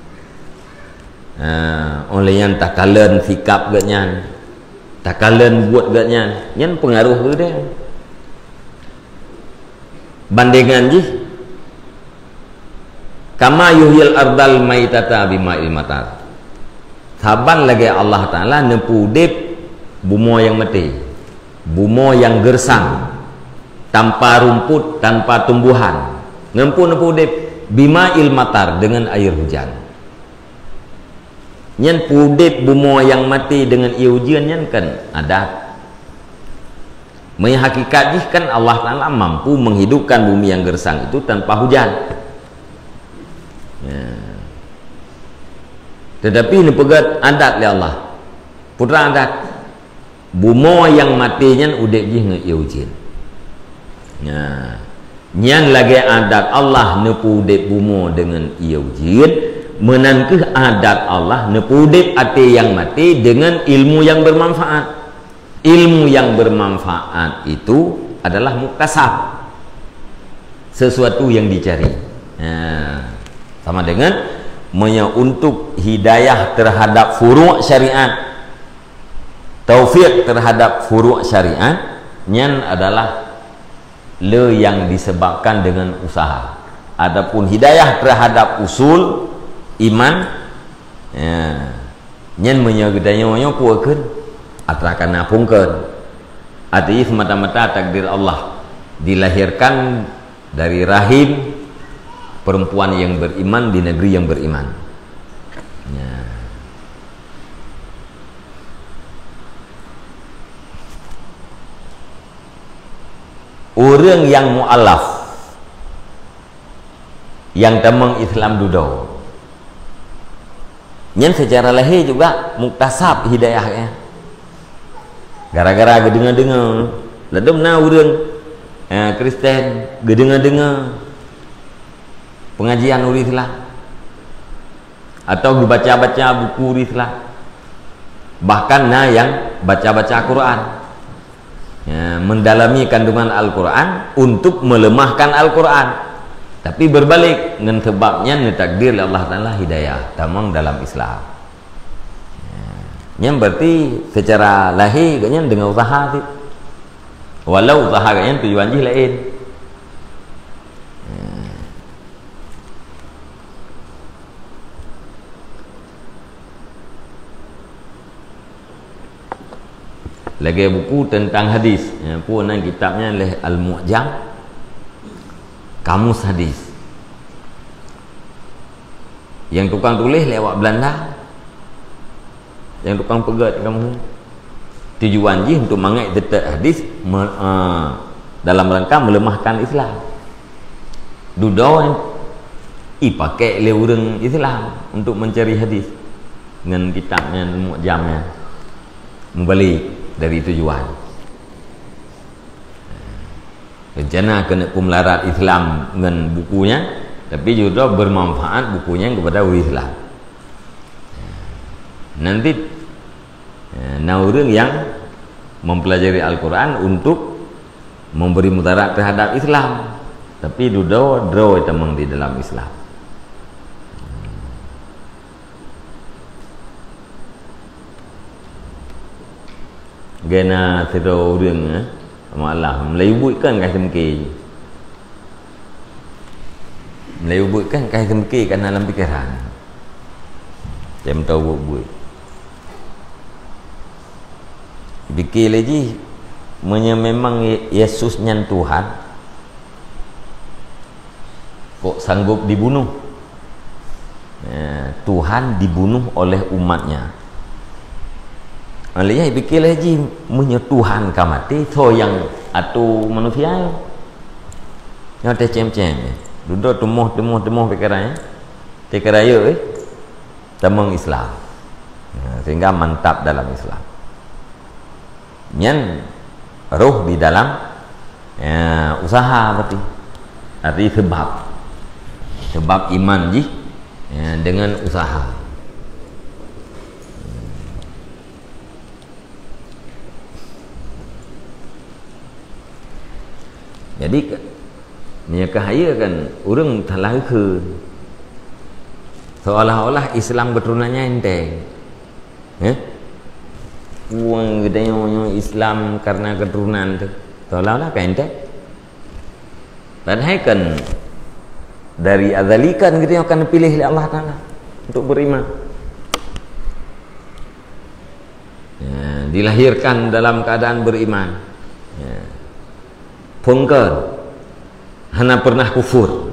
Uh, oleh yang tak kalen sikap gatnya, tak kalen buat gatnya, yang pengaruh ke dia. Bandingan je. Kama yuhyil ardal maitata bima'il matar. Saban lagi Allah Ta'ala nepudip bumo yang mati, bumo yang gersang, tanpa rumput, tanpa tumbuhan, nempu nepudip bima'il matar, dengan air hujan. Nyen pudip bumo yang mati dengan air hujan nyen kan adat. Menghakikat kan Allah Ta'ala mampu menghidupkan bumi yang gersang itu tanpa hujan. Ya. Tetapi ini pegat adat oleh Allah, putra adat bumo yang matinya udah je nge hujan. Ya, nyan lagi adat Allah nepudip bumo dengan hujan, menangkeh adat Allah nepudip ati yang mati dengan ilmu yang bermanfaat. Ilmu yang bermanfaat itu adalah muktasab, sesuatu yang dicari. Ya. Sama dengan untuk hidayah terhadap furu' syariat, taufik terhadap furu' syariat, nyan adalah le yang disebabkan dengan usaha. Adapun hidayah terhadap usul iman, ya, nyan menyagedanya puakeun atrakan napungkeun. Artinya semata-mata takdir Allah, dilahirkan dari rahim perempuan yang beriman di negeri yang beriman. Ya. Orang yang mu'alaf, yang temeng Islam duduk, nyen secara lahir juga muktasab hidayahnya. Gara-gara gedengar-dengar, ladem na orang eh, Kristen gedengar-dengar pengajian urislah, atau baca-baca buku urislah, bahkan nah yang baca-baca Quran, ya, mendalami kandungan Al-Quran untuk melemahkan Al-Quran, tapi berbalik dengan sebabnya takdir Allah Ta'ala hidayah tamang dalam Islam. Ya, yang berarti secara lahir kayaknya dengan usaha sih, walau usaha kayaknya tujuan je lain. Lagi buku tentang hadis, ya, punan kitabnya oleh Al-Mu'jam, kamus hadis. Yang tukang tulis lewat Belanda, yang tukang pegat kamu. Tujuan je untuk mengai tetap hadis me, uh, dalam rangka melemahkan Islam. Dudau i pakai le orang Islam untuk mencari hadis dengan kitabnya, mu'jamnya, membalik dari tujuan. Rencana kena pemelarat Islam dengan bukunya, tapi juga bermanfaat bukunya kepada orang Islam. Nanti nah orang yang mempelajari Al-Quran untuk memberi mudarat terhadap Islam, tapi dudau draw temang di dalam Islam. Gena terus orang eh, malah Melayu buatkan kai semki, Melayu buatkan kai semki kan dalam pikiran. Jam tahu buat. Fikir lagi, memang Yesus nyan Tuhan, kok sanggup dibunuh? Ya, Tuhan dibunuh oleh umatnya. Aliyah fikir lagi, punya Tuhan kamati, so yang atau manusia, yang ada cem-cem, duduk temuh temuh temuh pikirannya, pikirannya, eh, temang Islam, ya, sehingga mantap dalam Islam. Nyan roh di dalam ya, usaha berarti arti sebab sebab iman ji ya, dengan usaha. Jadi nya cahaya kan orang telah ke seolah-olah Islam keturunannya enteng. Eh? Uang gedenya Islam karena keturunan tu, seolah-olah kan enteng. Padahal kan dari azali kan kita akan pilih oleh Allah Taala untuk beriman. Ya, dilahirkan dalam keadaan beriman. Ya. Pungker, hana pernah kufur.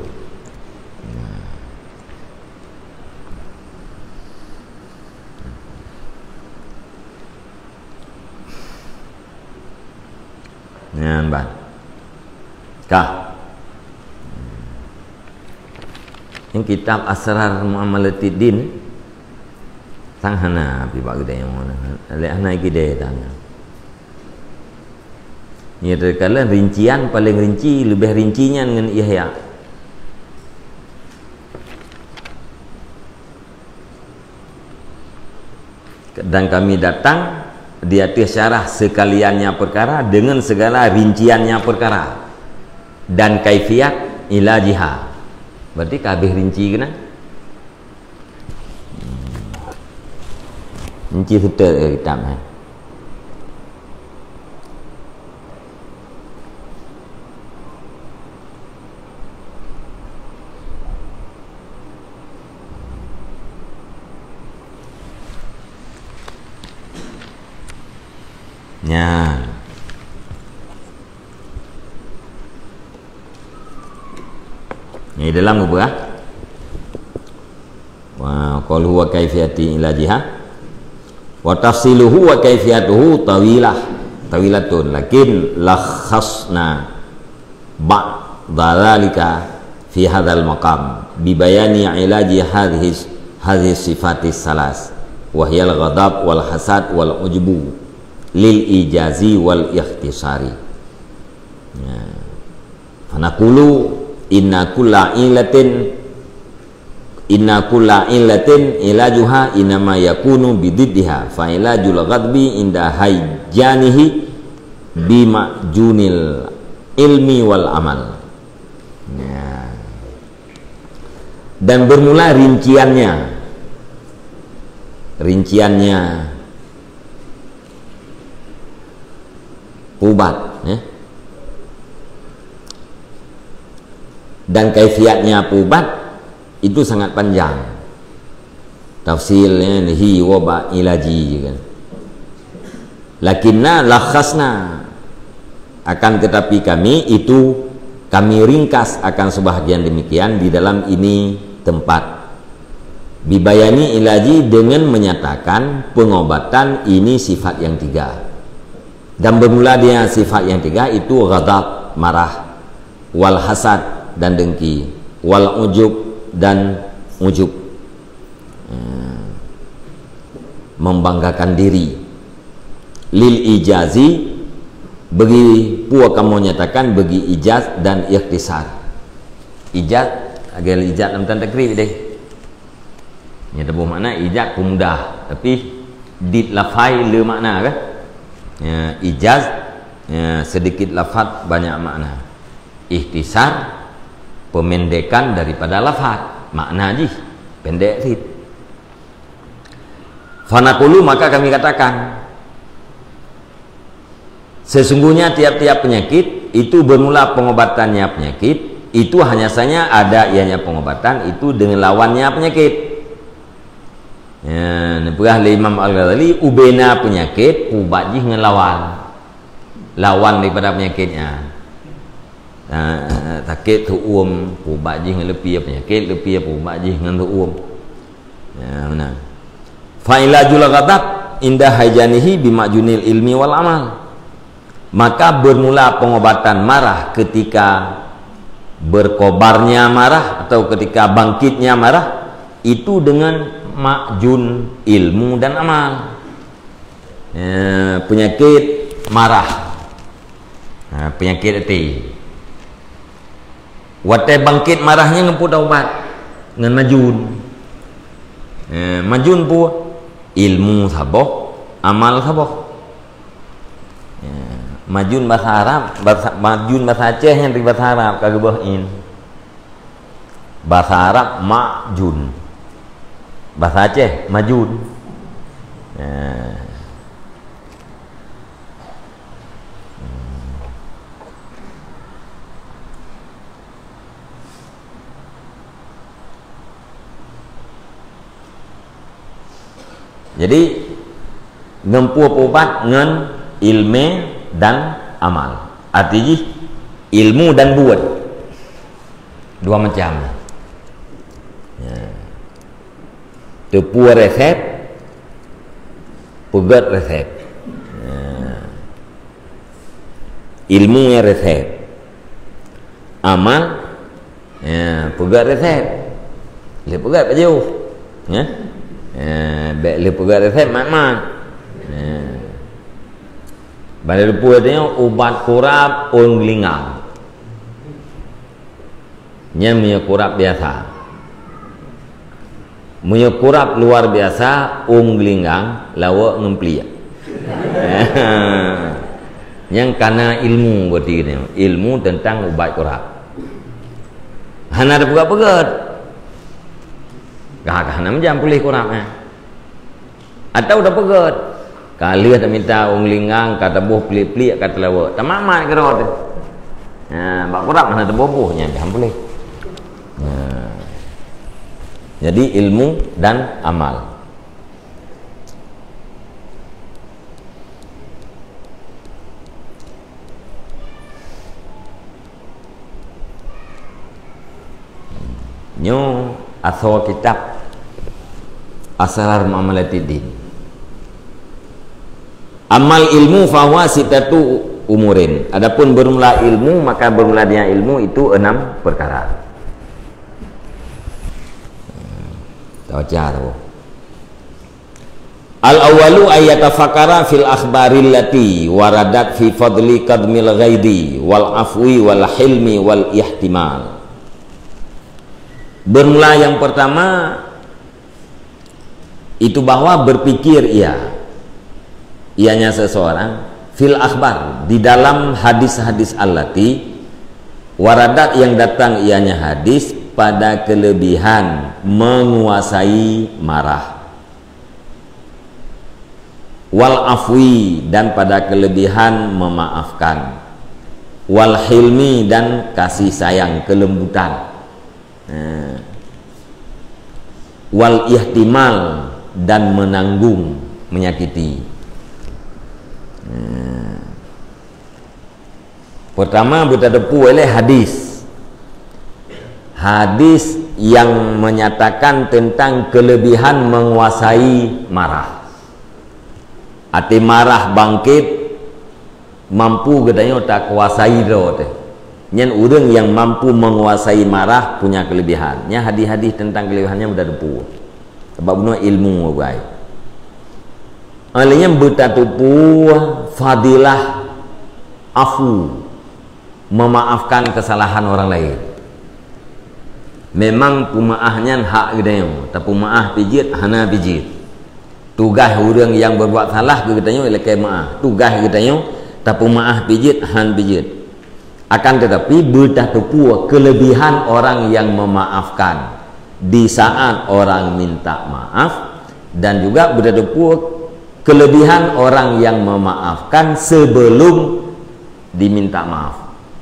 Nyan ban kah yang kitab Asrar Muamalatiddin sang hana pi bak gede yang mana le hana gede tanya ni terkala rincian paling rinci lebih rincinya dengan Ihya dan kami datang di atas syarah sekaliannya perkara dengan segala rinciannya perkara dan kaifiat ilajiha. Berarti kabeh rinci kena rinci betul kitab ni. Ya. Ini dalam apa? Wa qul huwa kaifiyati ilajiha wa tafsiluhu wa kaifiyatuhu tawilah tawilatun lakin lakhasna ba'dhalika fi hadzal maqam bi bayani ilaji hadhihi hadhihi sifatis salas wa hiya al-ghadab wal hasad wal ujbu lil ijazi wal ikhtisari. Ya. Fanaqulu inna kulla ilatin inna kulla ilatin ilajuha inama yakunu bididdiha fa ilajul ghadbi inda hayjanihi bima junil ilmi wal amal. Ya. Dan bermula rinciannya rinciannya ubat ya. Dan kaifiatnya ubat itu sangat panjang tafsilnya hi waba ilaji kan. Lakinna lakhasna akan tetapi kami itu kami ringkas akan sebahagian demikian di dalam ini tempat. Bibayani ilaji dengan menyatakan pengobatan ini sifat yang tiga. Dan bermula dia sifat yang tiga itu ghadab, marah, wal hasad dan dengki, wal ujub dan ujub, hmm. membanggakan diri. Lil ijazi bagi puak kamu nyatakan bagi ijaz dan ikhtisar. Ijaz agar ijaz dalam tanda takrib deh. Nyata buah makna ijaz mudah, tapi dit lafai le makna kan? Ya, ijaz ya, sedikit lafaz banyak makna. Ikhtisar pemendekan daripada lafaz, makna ji pendek rit. Fanaqulu maka kami katakan sesungguhnya tiap-tiap penyakit itu bermula pengobatannya penyakit itu hanya saja ada ianya pengobatan itu dengan lawannya penyakit. Ya, nepegah Imam Al-Ghazali ubena penyakit ubajih ngelawan lawan daripada penyakitnya. Nah, sakit tu um ubajih ngelepi penyakit lepi ubajih ngan tu um. Ya, benar. Fa ilajul ghadab inda hajanihi bimajunil ilmi wal amal. Maka bermula pengobatan marah ketika berkobarnya marah atau ketika bangkitnya marah itu dengan makjun ilmu dan amal. Ya, penyakit marah, nah, penyakit hati. Watai bangkit marahnya ngemput obat dengan majun. Ya, majun pun ilmu saboh, amal saboh. Ya, majun bahasa Arab, bahasa, majun bahasa Aceh yang dari bahasa Arab kagak bohin. Bahasa Arab makjun. Bahasa Aceh majun. Ya. Jadi ngempuh obat ngen ilmu dan amal. Artinya ilmu dan buat dua macam. Ya. Tepua resep, pegat resep. Ya. Ilmu yang resep, amal, ya, pegat resep. Le pegat baju, ya. Ya, le pegat resep mak-mak. Ya. Pada lupa dia ubat kurap on gelingang. Nya punya kurap biasa. Punya kurap luar biasa um gelinggang lawa ngempli. Yang karena ilmu berarti ni, ilmu tentang ubat kurap. Hana ada pegat-pegat. Gak hana menjam pulih kurapnya. Atau udah pegat. Kali ada minta um gelinggang kata buh pelik-pelik kata lawa. Tamat kerot. Nah, bak kurap mana terbobohnya dah pulih. Nah. Jadi ilmu dan amal. Nyo asal kitab Asrar Muamalatiddin. Amal ilmu fahuwa sitatu umurin. Adapun bermula ilmu maka bermula dia ilmu itu enam perkara. Tahu. Al-awwalu ayatafakara fil akhbaril lati waradat fi fadli qadmil ghaidi wal afwi wal hilmi wal ihtimal. Bermula yang pertama itu bahwa berpikir ia ianya seseorang fil akhbar di dalam hadis-hadis allati waradat yang datang ianya hadis pada kelebihan menguasai marah, wal afwi dan pada kelebihan memaafkan, wal hilmi dan kasih sayang kelembutan, nah, wal ihtimal dan menanggung menyakiti. Nah, Pertama bertadepu oleh hadis. Hadis yang menyatakan tentang kelebihan menguasai marah. Ati marah bangkit mampu katanya tak kuasai ro teh. Nyen urang yang mampu menguasai marah punya kelebihan. Nya hadis-hadis tentang kelebihannya bertadepu. Sebab bunuh ilmu baik. Alanya bertadepu fadilah afu, memaafkan kesalahan orang lain. Memang pemaahnya hak gedanya, tapi pemaah pijit hana pijit. Tugas orang yang berbuat salah ke gedanya ialah ke maaf. Tugas gedanya tapi pemaah pijit han pijit. Akan tetapi bertadepu kelebihan orang yang memaafkan di saat orang minta maaf, dan juga bertadepu kelebihan orang yang memaafkan sebelum diminta maaf.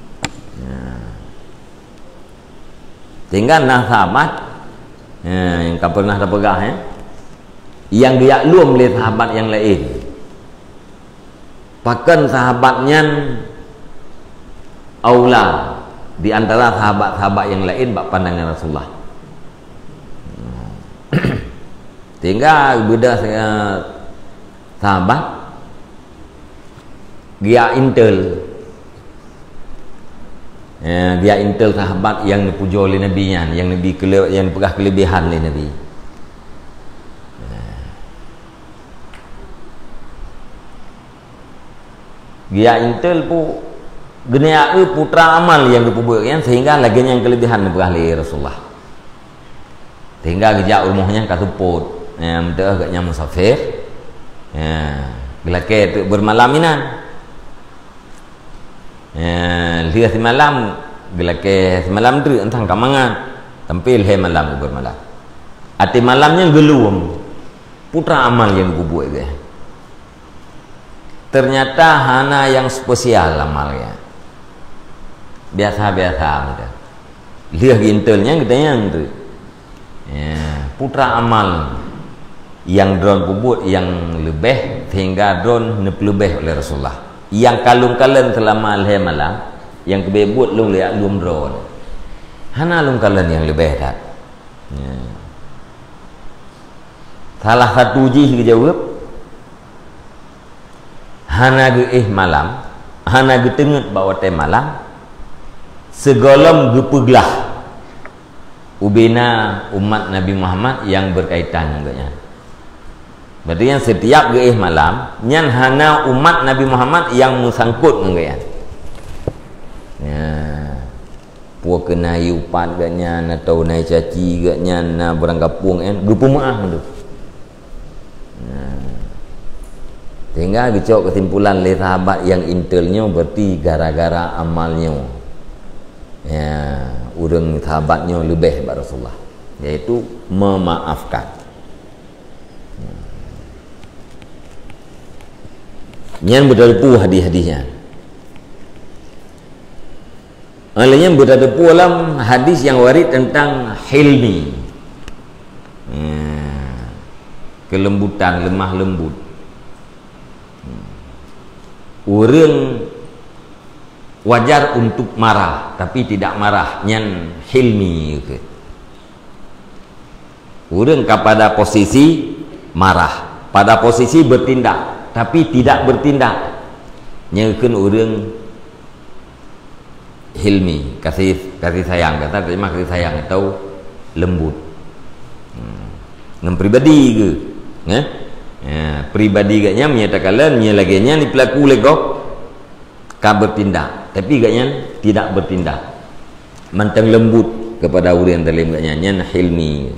Tinggal nah sahabat ya, yang kau pernah terpegah ya, yang dia luam oleh sahabat yang lain, bahkan sahabatnya aula di antara sahabat-sahabat yang lain bak pandangan Rasulullah. Tinggal beda saya sahabat dia intel. Ya, dia intel sahabat yang dipuja oleh Nabi-nya, yang Nabi kele, yang pegah kelebihan oleh Nabi. Dia intel pu genia putra amal yang dipubuhkan sehingga lagi yang kelebihan pegah oleh Rasulullah. Sehingga gejak rumahnya katuput, ya mentah agaknya musafir. Ya, gelake tu bermalaminan. Ya, lihat semalam gelake semalam tu entang kamangan tampil he malam bermalam. Ati malamnya geluam putra amal yang kubuat dia. Ternyata hana yang spesial amalnya. Biasa-biasa gitu. Lihat intelnya katanya tu. Ya, putra amal yang drone kubuat yang lebih sehingga drone lebih oleh Rasulullah. Yang kalung-kalun selama alhe malam, yang kebebut lung liat lum drone. Hana lung kalun yang lebih tak. Ya. Salah satu jih kejawab. Hana ge eh malam, hana ge tengut bawa teh malam. Segolom ge peglah ubina umat Nabi Muhammad yang berkaitan dengannya. Berarti yang setiap geih malam nyan hana umat Nabi Muhammad yang musangkut mengayan. Ya. Puak kena yupat gaknya atau naik caci gaknya na barang kapung kan gepemaah tu. Ya. Sehingga gecok kesimpulan oleh sahabat yang intelnya berarti gara-gara amalnya. Ya, urang sahabatnya lebih pada Rasulullah, yaitu memaafkan. Yang berdepu hadis-hadisnya. Olehnya berdepu dalam hadis yang warid tentang hilmi, hmm. kelembutan, lemah lembut. Hmm. Orang wajar untuk marah, tapi tidak marah. Yang hilmi. Okay. Orang kepada posisi marah, pada posisi bertindak. Tapi tidak bertindak. Nyekeun urang hilmi, kasih kasih sayang, kata terima kasih sayang atau lembut. Hmm. Ngem pribadi ke? Eh? Ya, pribadi gaknya menyatakan nya laginya ni pelaku legok ka bertindak, tapi gaknya tidak bertindak. Manteng lembut kepada urang dalam gaknya nya hilmi.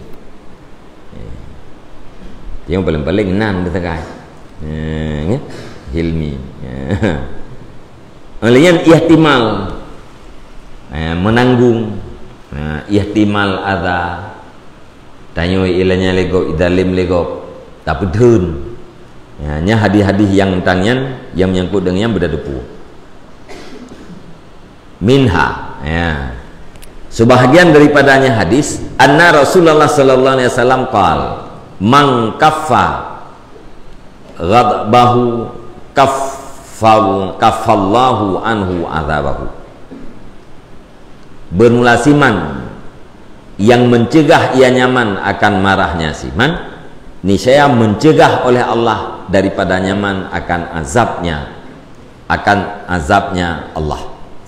Yang paling-paling nan betul. Ya, hilmi ya. Olehnya ihtimal ya, menanggung ya, ihtimal adha tanyo ilanya legok idalim legok tapi dun ya, nya hadis-hadis yang tentangnya yang menyangkut dengan berdepu minha ya. Sebahagian daripadanya hadis anna Rasulullah sallallahu alaihi wasallam qala man kaffa ghadbahu kafallahu anhu azabahu. Bermula siman yang mencegah ia nyaman akan marahnya siman, niscaya mencegah oleh Allah daripada nyaman akan azabnya, akan azabnya Allah.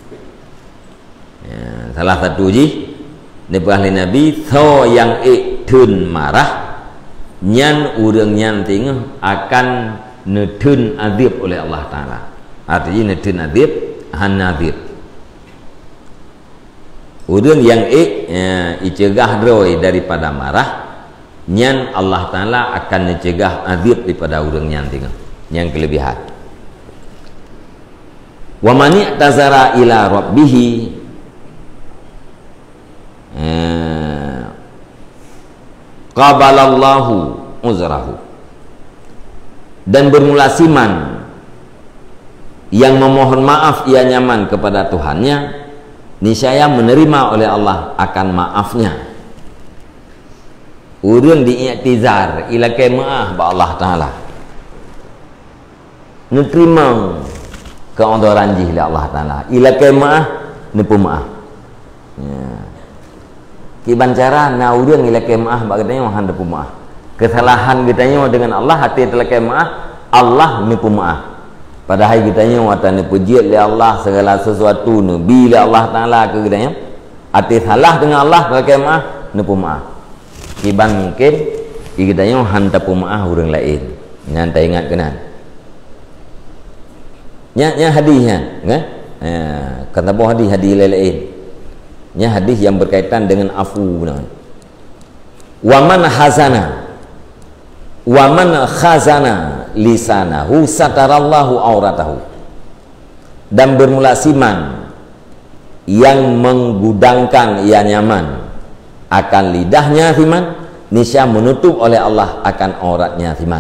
Ya, salah satu ji Nabi ahli Nabi tho yang iktun marah nyan urang nyan tengah akan netun adib oleh Allah Ta'ala. Artinya netun adib han adib urang yang ik ya, icegah droi daripada marah nyan Allah Ta'ala akan mencegah adib daripada urang nyan tengah yang kelebihan. Wa man i'tazara ila rabbih qabalallahu uzrahu. Dan bermula siman yang memohon maaf ia nyaman kepada Tuhannya, niscaya menerima oleh Allah akan maafnya. Urang diiktizar ila ke maaf ba Allah Ta'ala, nerima keodoran jih Allah Ta'ala ila ke maaf nepu maaf. Ya. Kiban cara na urang ila ke maaf ba katanya han nepu maaf. Kesalahan kitanya dengan Allah hati telah ke maaf, Allah nepu maaf. Padahal kitanya watan puji oleh Allah segala sesuatu nabi oleh Allah Ta'ala ke kitanya hati salah dengan Allah telah ke maaf nepu maaf. Kiban mungkin kitanya han nepu maaf urang lain. Ngan ta ingat kenan. Nya nya hadisnya, kan? Ya, kata bahwa hadis hadis lain. Nya hadis yang berkaitan dengan afu benar. Wa man hazana wa man khazana lisanahu satarallahu auratahu. Dan bermula siman yang menggudangkan ia nyaman akan lidahnya siman, niscaya menutup oleh Allah akan auratnya siman.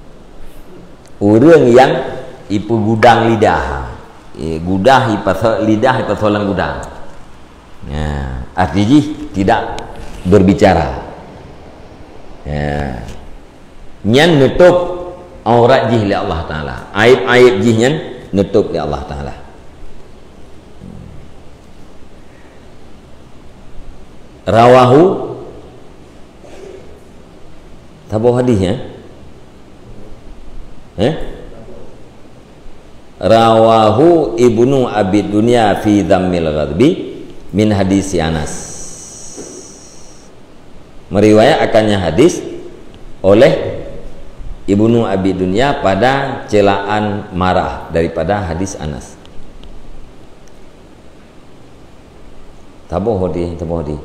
Urang yang ipu gudang lidah, e, gudah ipa lidah ipa solang gudang. Ya, artinya tidak berbicara. Ya. Nyan nutup aurat jih li Allah Ta'ala, aib-aib jih nyan nutup li Allah Ta'ala. Rawahu tabuh hadisnya eh rawahu Ibnu Abi Dunya fi Dhammil Ghadbi min hadis Anas. Meriwayat akannya hadis oleh Ibnu Abi Dunya pada celaan marah daripada hadis Anas. Tabuh hadis, tabuh hadis.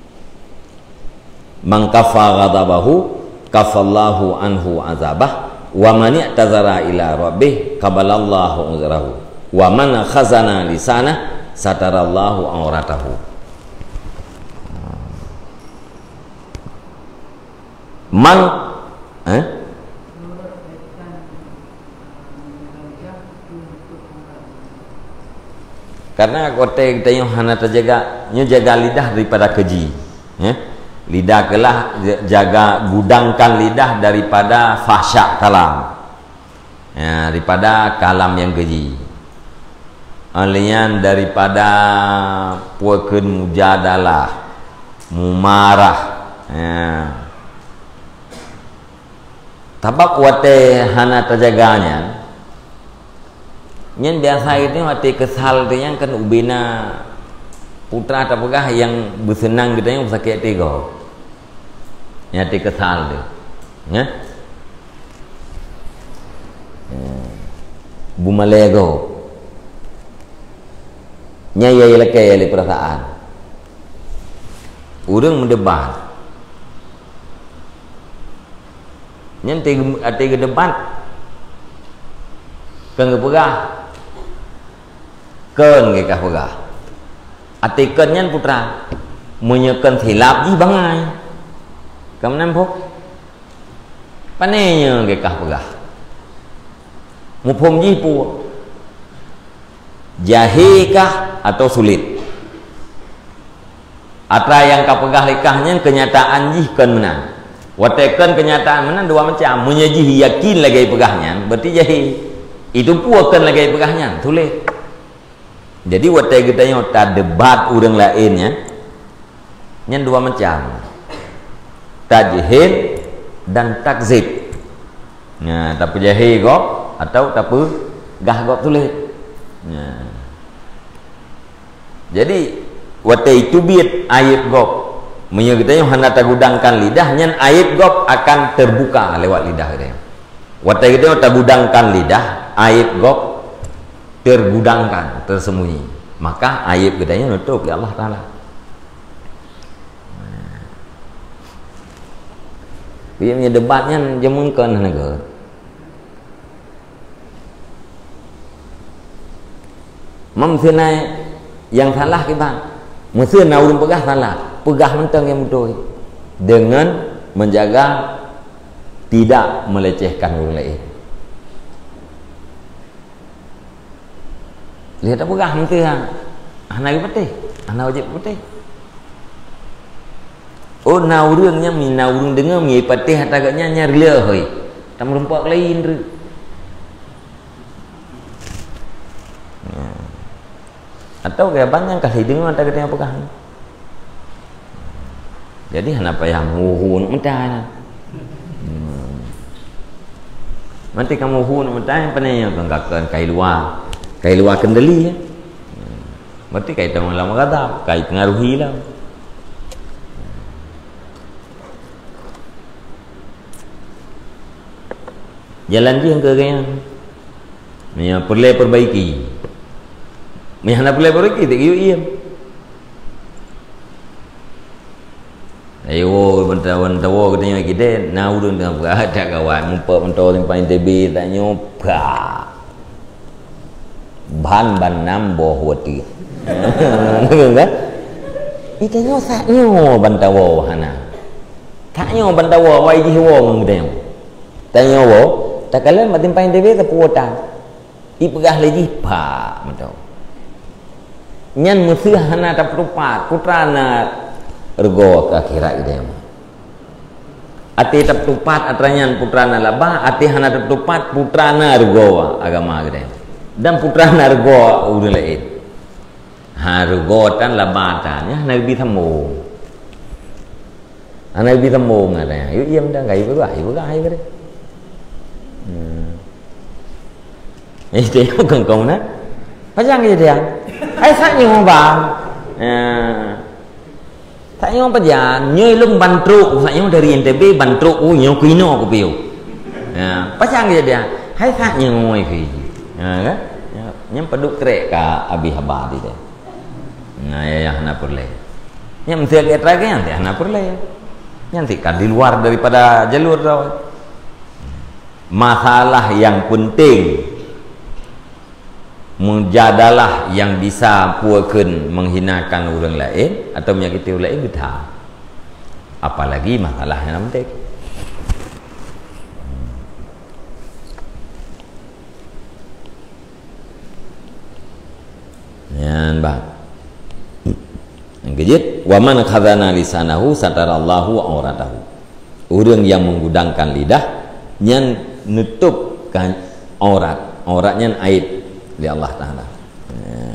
Man kafa ghadabahu kafallahu anhu azabah wa man i'tazara ila rabbih qabalallahu uzrahu wa man khazana lisana satarallahu auratahu. Man eh karena kote kita yang hana terjaga nyu jaga lidah daripada keji, ya. Lidah kelah jaga gudangkan lidah daripada fahsyak kalam, ya, daripada kalam yang keji. Alian daripada puakeun mujadalah, mumarah, ya. Tabak wate hana terjaganya. Nyen biasa itu mati kesal tu yang kan ubina putra atau pegah yang bersenang kita yang sakit tiga. Nyati kesal tu, ya. Bumalego. Nyai lekai le perasaan. Urang mendebat. Nyen tiga tiga debat. Kan pegah. Ken ke kah pegah. Atikan nyan putra menyekan hilap ji bangai. Kamu nampak? Panenya ke kah pegah. Mupom ji pu. Jahikah atau sulit? Atra yang kau pegah lekahnya kenyataan ji kan menang. Watekan kenyataan menang dua macam. Menyaji yakin lagi pegahnya berarti jahi. Itu pun akan lagi pegahnya tulis. Jadi waktu kita yang tak debat orang lainnya, yang dua macam, tajhil dan takzib. Nah, tak jahil gop atau tak gah gop tulis. Nah. Jadi waktu itu biat ayat gop, punya kita yang hendak tergudangkan lidah, yang ayat gop akan terbuka lewat lidah kita. Waktu kita yang tergudangkan lidah, ayat gop tergudangkan, tersembunyi. Maka ayat kita yang nutup ya Allah Taala. Dia punya debatnya jemunkan negara. Memsenai yang salah kita, mesti naurun pegah salah, pegah mentang yang betul dengan menjaga tidak melecehkan orang lain. Lihat apa pegah mesti anak betul, anak wajib betul. Oh naurungnya mi naurung dengar mi patih hataganya nyar le hoi. Tak merempak lain re. Atau kayak banyak kali dengar tak kata apakah. Jadi kenapa yang muhun mentah. Hmm. Nanti kamu muhun mentah pananya kangkakan kai luar. Kai luar kendali ya. Hmm. Berarti kai tang lama kata, kai pengaruhi lah. Jalan dia ke kaya Maya perlu perbaiki Maya nak perlu perbaiki tak kaya iya ayo bentawan-tawa katanya kita nak urun dengan berat tak kawan mumpah mentau limpahin T B tak nyoba ban ban namboh wati kan itu nyo sak nyo bantawa hana tak nyo bantawa wai ji wo ngdem tak nyo wo tak kalian matin pain T V tak puotang ipegah lagi pak mentau nyan musuh hana tak perupat putrana ergo ke akhirat idem ati tak perupat atranyan putrana labah ati hana tak perupat putrana ergo agama idem dan putrana ergo udah lain ha ergo tan labatan ya nabi thamu nabi thamu ngada yu yem dah gai berah yu gai gede hmm itu kan kau na pajang dia ai sak nyu bang eh tak nyu pajan nyu lum bantruk sak nyu dari N T B bantruk u nyu kuino ko piu ya pajang dia hai sak nyu ngoi ki ya kan nyam peduk trek ka abi haba di deh nah ya ya na perle nyam tiak etrage yang teh na perle nanti kan di luar daripada jalur tau masalah yang penting mujadalah yang bisa puakeun menghinakan orang lain atau menyakiti orang lain getah apalagi masalah yang penting yan bang yang kejit wa man khadana lisanahu satarallahu auratahu orang yang menggudangkan lidah yang nutupkan aurat auratnya aib di Allah Ta'ala ya.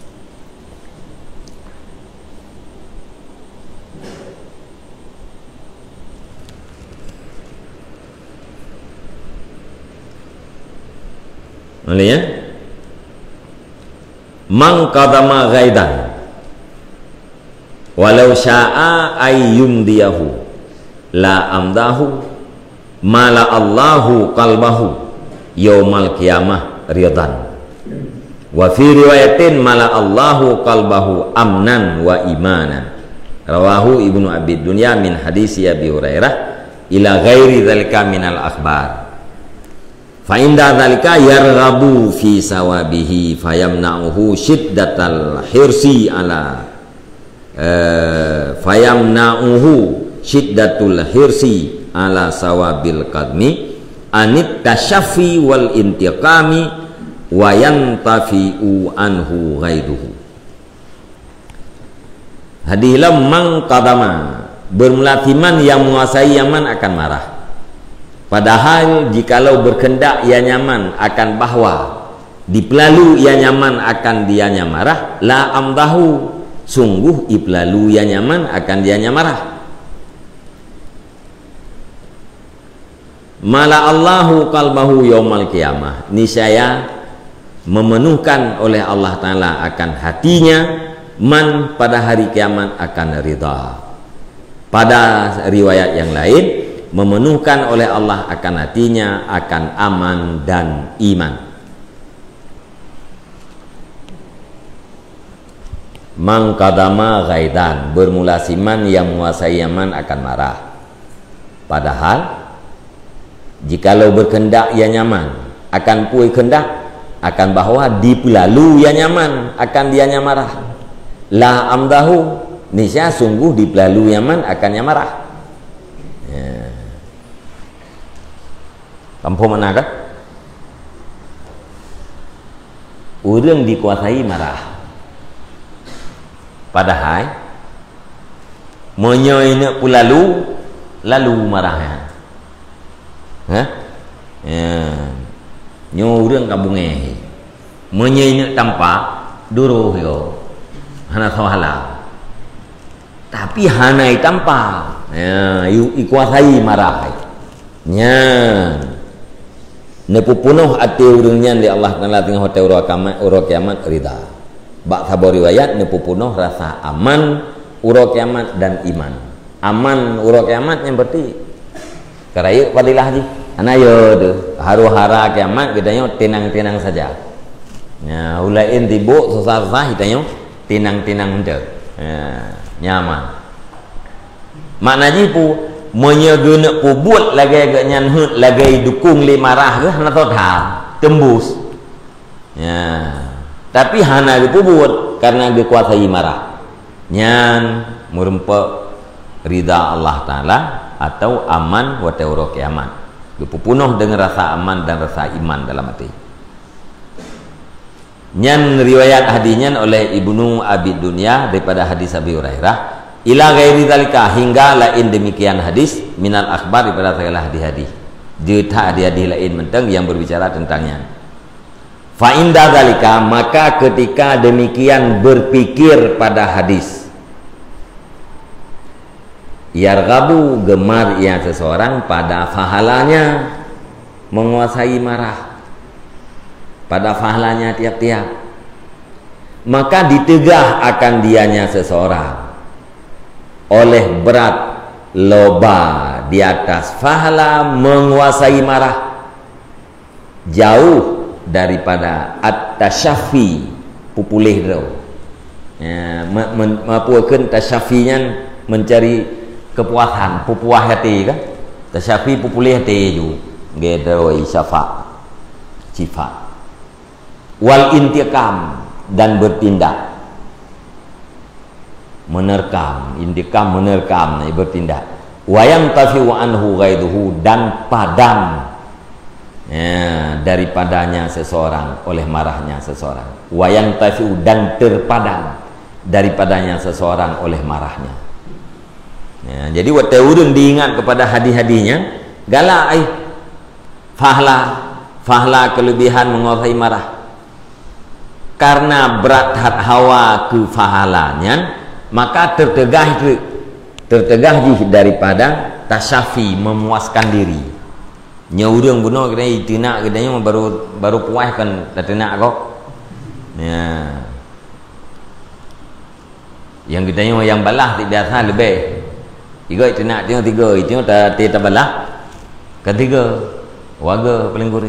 Boleh ya man qadama ghaidan walau sya'a ayyum diyahu la amdahu mala Allahu qalbahu yaumal qiyamah riyadan wa fi riwayatin mala Allahu qalbahu amnan wa imanan rawahu Ibnu Abi Dunya min hadisi Abi Hurairah ila ghairi dzalika minal akhbar fa inda dzalika yarghabu fi sawabihi fayamna'uhu shiddatal hirsi ala uh, fayamna'uhu shiddatul hirsi ala sawabil qadmi anit tasyafi wal intiqami wa yantafi'u anhu ghairuhu hadilam man qadama bermulatiman yang menguasai Yaman akan marah Padahal jikalau berkendak ia nyaman akan bahwa dipelalu ia nyaman akan dianya marah, la amdahu, sungguh ipelalu ia nyaman akan dianya marah. Mala Allahu qalbahu yaumal qiyamah, niscaya memenuhkan oleh Allah Ta'ala akan hatinya man pada hari kiamat akan ridha. Pada riwayat yang lain, memenuhkan oleh Allah akan hatinya akan aman dan iman. Mangkadama ghaidan, bermula siman yang menguasai Yaman akan marah. Padahal jikalau berkendak ia nyaman akan puai kendak akan bahwa dipelalu ia nyaman akan dianya marah. La amdahu, niscaya sungguh dipelalu nyaman akannya marah. Ya. Kampung mana kan? Orang dikuasai marah. Padahal menyoinak pulalu lalu marahnya. Hah? Ya. Nyo urang kabunge. Menyoinak tanpa duruh yo. Hana sahala. Tapi hanai tanpa. Ya, ikuasai marah. Nya. Nepu punuh ati urangnya di Allah Taala tengah hotel ura kiamat ura kiamat rida. Bak sabar riwayat nepu punuh rasa aman ura kiamat dan iman. Aman ura kiamat yang berarti karaya padilah ji. Ana yo tu haru-hara kiamat gedanya tenang-tenang saja. Ya, ulain tibu susah-susah hitanya tenang-tenang ente. Ya, nyaman. Makna ji pu menyegena pu buat lagi agak nyanhut lagi dukung li marah ke hana tha tembus. Ya. Tapi hana ge pu buat karena ge kuasai marah. Nyan murempe ridha Allah Taala atau aman wa tauro kiamat. Penuh dengan rasa aman dan rasa iman dalam hati. Nyan riwayat hadisnya oleh Ibnu Abi Dunya daripada hadis Abi Hurairah ila ghairi zalika, hingga lain demikian hadis minal akhbar daripada segala hadis-hadis. Juta hadis-hadis lain menteng yang berbicara tentangnya. Fa inda zalika, maka ketika demikian berpikir pada hadis, yarghabu, gemar ia seseorang pada fahalanya menguasai marah, pada fahalanya tiap-tiap, maka ditegah akan dianya seseorang oleh berat loba di atas fahala menguasai marah, jauh daripada at-tasyafi pupulih do. Ya, mapuakeun tasyafinya mencari kepuasan, pupuah hati kan? Tasyafi pupulih hati ju. Gedoi syafa, sifat. Wal intiqam, dan bertindak. Menerkam, intiqam menerkam, nah, bertindak. Wayang tafiu anhu ghaiduhu, dan padam ya, daripadanya seseorang oleh marahnya seseorang. Wayang tafiu, dan terpadam daripadanya seseorang oleh marahnya. Ya, jadi waktu urun diingat kepada hadis-hadisnya galak ai fahla fahla kelebihan menguasai marah karena berat hat hawa ke fahalanya, maka tertegah itu tertegah daripada tasyafi memuaskan diri. Nya urang bunuh kena itina kedanya baru baru puas kan tenak kok. Ya. Yang kedanya yang balah tidak biasa lebih. Tiga itu nak tengok tiga itu tak tak balah. Ketiga warga paling gurih.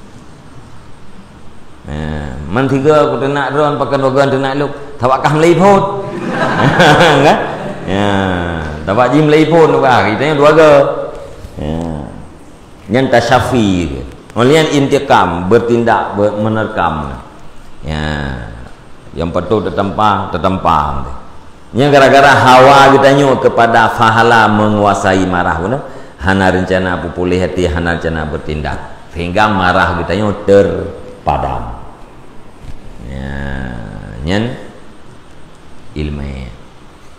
Eh, man tiga aku nak ron pakai dogan nak lu. Tawakah melai pun. Kan? Ya, tapak jim melai pun bah. Kita yang warga. Ya. Yang tasyafi. Olian intiqam, bertindak, ber, menerkam. Ya. Yang betul tertempah, tertempah. Yang gara-gara hawa kita nyok kepada fahala menguasai marah pun, hana rencana pupulih hati, hana rencana bertindak, sehingga marah kita nyok terpadam. Ya, nyen ilmu,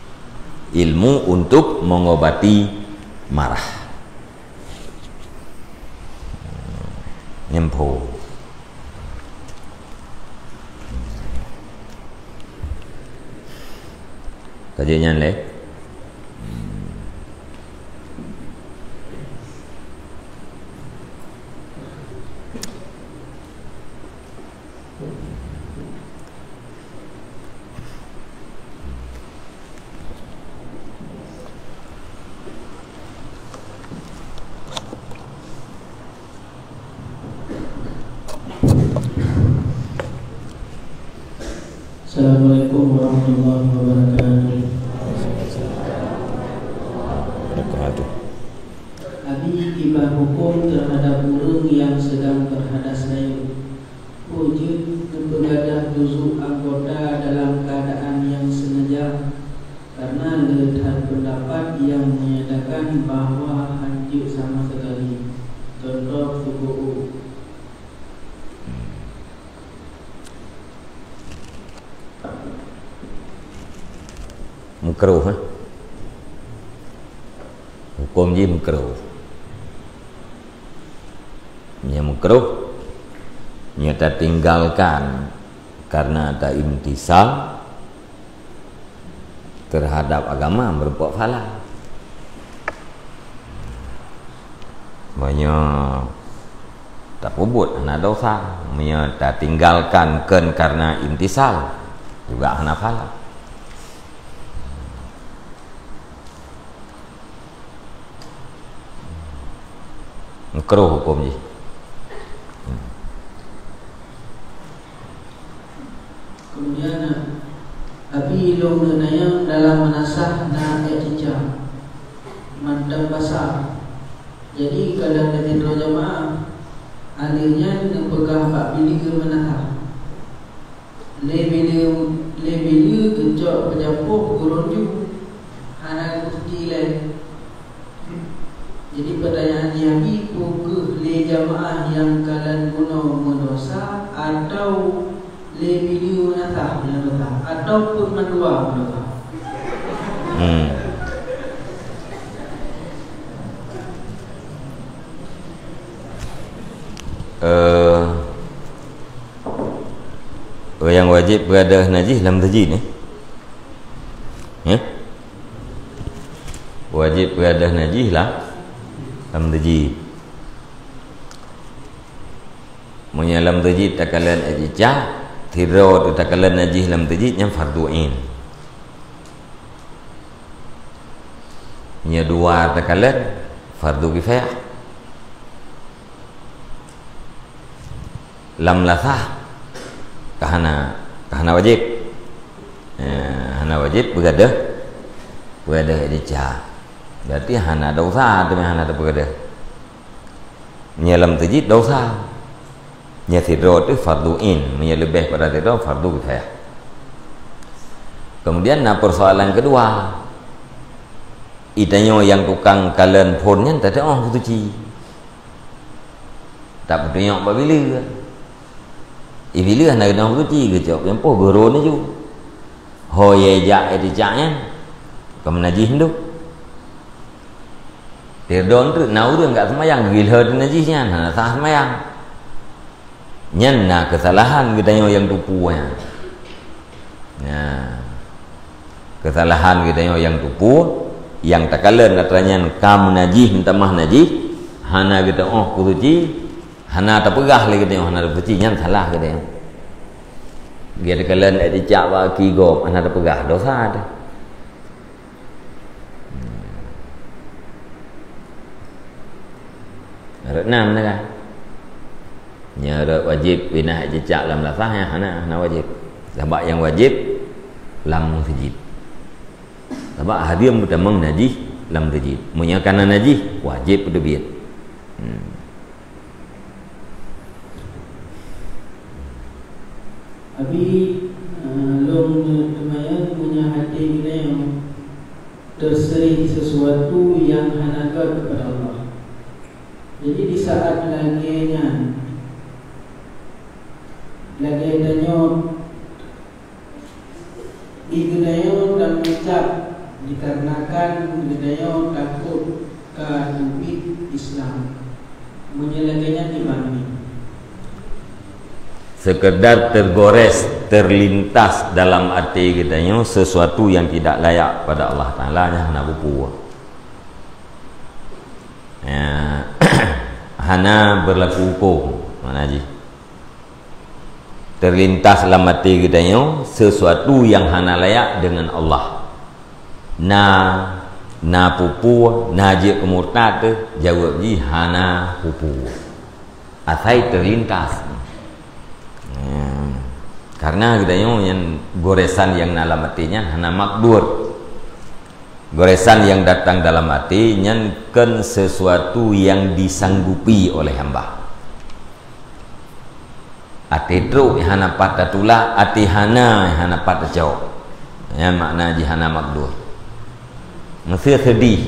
ilmu untuk mengobati marah. nyempo kajian le Assalamualaikum warahmatullahi wabarakatuh. Wabarakatuh. Abi tiba hukum terhadap burung yang sedang berhadas layu. Wujud berbeda juzuk anggota dalam keadaan yang sengaja, karena lihat pendapat yang menyatakan bahawa hancur sama sekali. Contoh tubuh. Makruh ha? Hukum je makruh. Yang makruh nyata tinggalkan karena ada imtisal terhadap agama berbuat salah. Banyak tak pubut hana dosa, menyata tinggalkan ken karena imtisal juga hana salah. Makruh hukum je. Kemudian Abi ilmu mengenai dalam menasah dan etika mantap basah. Jadi kalau ada tidur jamaah alihnya pegang pak bilik menasah. Lebih lebih kencok penjapuk gurunju anak kurti lain. Jadi pertanyaan Nabi, pukul le jamaah yang kalian guna mendosa atau le video menatah mendosa ataupun mendua mendosa. Hmm. Uh, yang wajib berada najis dalam tajid ni. Ya? Wajib berada najis lah dalam tajid. Menyalam tajid takalan ajijah, tiro tu takalan najis dalam tajid yang fardu ain. Nya dua takalan fardu kifayah. Lam lasah kahana kahana wajib. Eh, hana wajib berada berada ajijah. Berarti hana dosa tapi hana tak berada. Menyalam tajid dosa. Nya tidur itu fardu in, nya lebih pada tidur fardu kifayah. Kemudian nah persoalan kedua, itanya yang tukang kalian phone tak ada orang cuci. Tak betul yang bila. I bila nak kena cuci ke jawab yang po bero ni ju. Ho ye ja et ja-nya. Kamu najis tu. Tirdon tu nau tu enggak semayang gila najisnya, nah sah semayang. Nyana kesalahan kita yang tupu ya. Nah, kesalahan kita yang tupu, yang takalen katanya kamu najis minta mah najis, hana kita oh kuduci, hana tak pegah lagi kita oh hana berci, nyan salah kita yang. Dia takalen ada cakap kigo, hana tak pegah dosa ada. Renam dah kan. Nya wajib binah jejak dalam lasah ya hana hana wajib. Sebab yang wajib lam tajid. Sebab hadir mutamang najis lam tajid. Munya kana najis wajib terbit. Hmm. Abi long lumayan punya hati kita yang terserih sesuatu yang hanaga kepada Allah. Jadi di saat laginya lagi tanya digunakan dan ucap dikarenakan digunakan takut ke duit Islam menyelagainya di mana sekedar tergores, terlintas dalam hati kita nya sesuatu yang tidak layak pada Allah Taala nya hana buku. Ya, hana berlaku hukum mana ji. Terlintas dalam hati kita nya sesuatu yang hana layak dengan Allah. Na na pupu na je kemurtad jawab ji hana pupu. Asai terlintas. Hmm. Karena kita yang goresan yang dalam hatinya hana makdur. Goresan yang datang dalam hati nyankan sesuatu yang disanggupi oleh hamba. Ati tru hana patah tula, ati hana hana patah jauh. Ya makna ji hana makdur. Mesti sedih.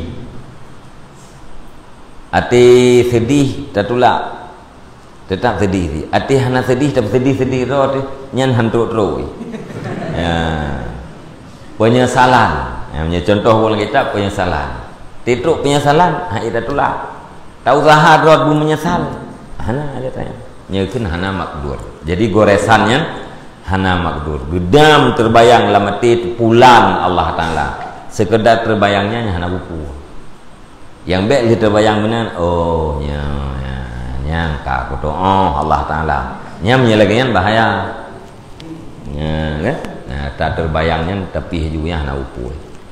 Ati sedih tatula. Tetap sedih sih. Ati hana sedih tapi sedih-sedih roh nyan hantu roh. Ya. Penyesalan. Ya, punya contoh bola kita penyesalan. Titruk penyesalan, ha ida tula. Tahu usaha roh bu menyesal. Hana ada tanya. Nyekeun hana makdur. Jadi goresannya hana makdur. Gedam terbayang dalam hati pulang Allah Taala. Sekedar terbayangnya hana buku. Yang baik terbayang benar. Oh, ya. Nyangka aku tuh oh Allah Taala nyam nyelegenyan bahaya ya kan nah tak terbayangnya tapi juga hana upu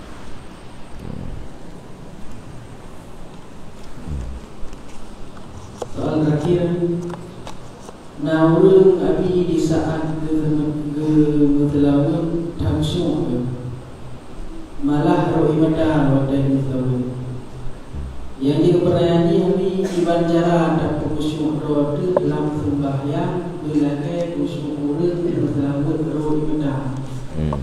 soal terakhir naurung abi di saat ke mutlawun tamsu malah roh ibadah wadai mutlawun yang di perayaan ini iban cara ada kusyuk roh dalam sembahyang belagai kusyuk urut bersambut roh ibadah. Hmm.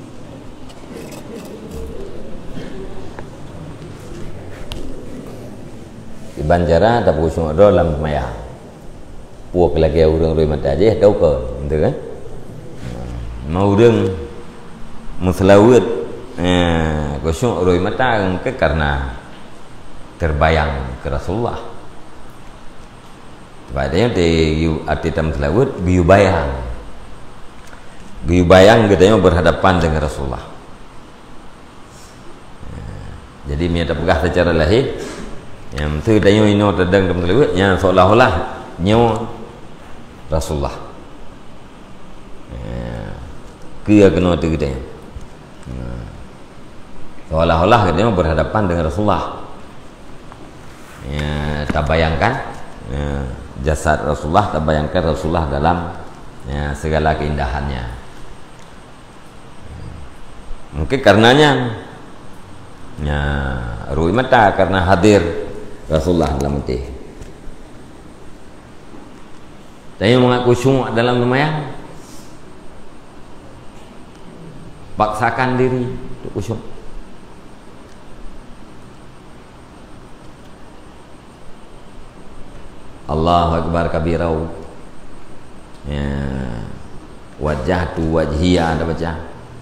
Iban cara ada kusyuk roh dalam sembahyang. Puak lagi urang roh ibadah aja tahu ke, gitu kan? Mau urang muslawut eh kusyuk roh ibadah ke karena terbayang ke Rasulullah. Padahal di arti tam selawut giu bayang. Giu bayang katanya berhadapan dengan Rasulullah. Jadi dia terpegah secara lahir. Yang tu tanya ino terdang tam selawut yang seolah-olah nyo Rasulullah. Kia kena tu katanya. Seolah-olah katanya berhadapan dengan Rasulullah. Ya, tak bayangkan ya, jasad Rasulullah, tak bayangkan Rasulullah dalam ya, segala keindahannya. Mungkin karenanya ya, ru'i mata karena hadir Rasulullah dalam hati. Tapi mengaku syuk dalam lumayan, paksakan diri untuk khusyuk. Allahu Akbar kabirau ya, wajah tu wajhiya ada baca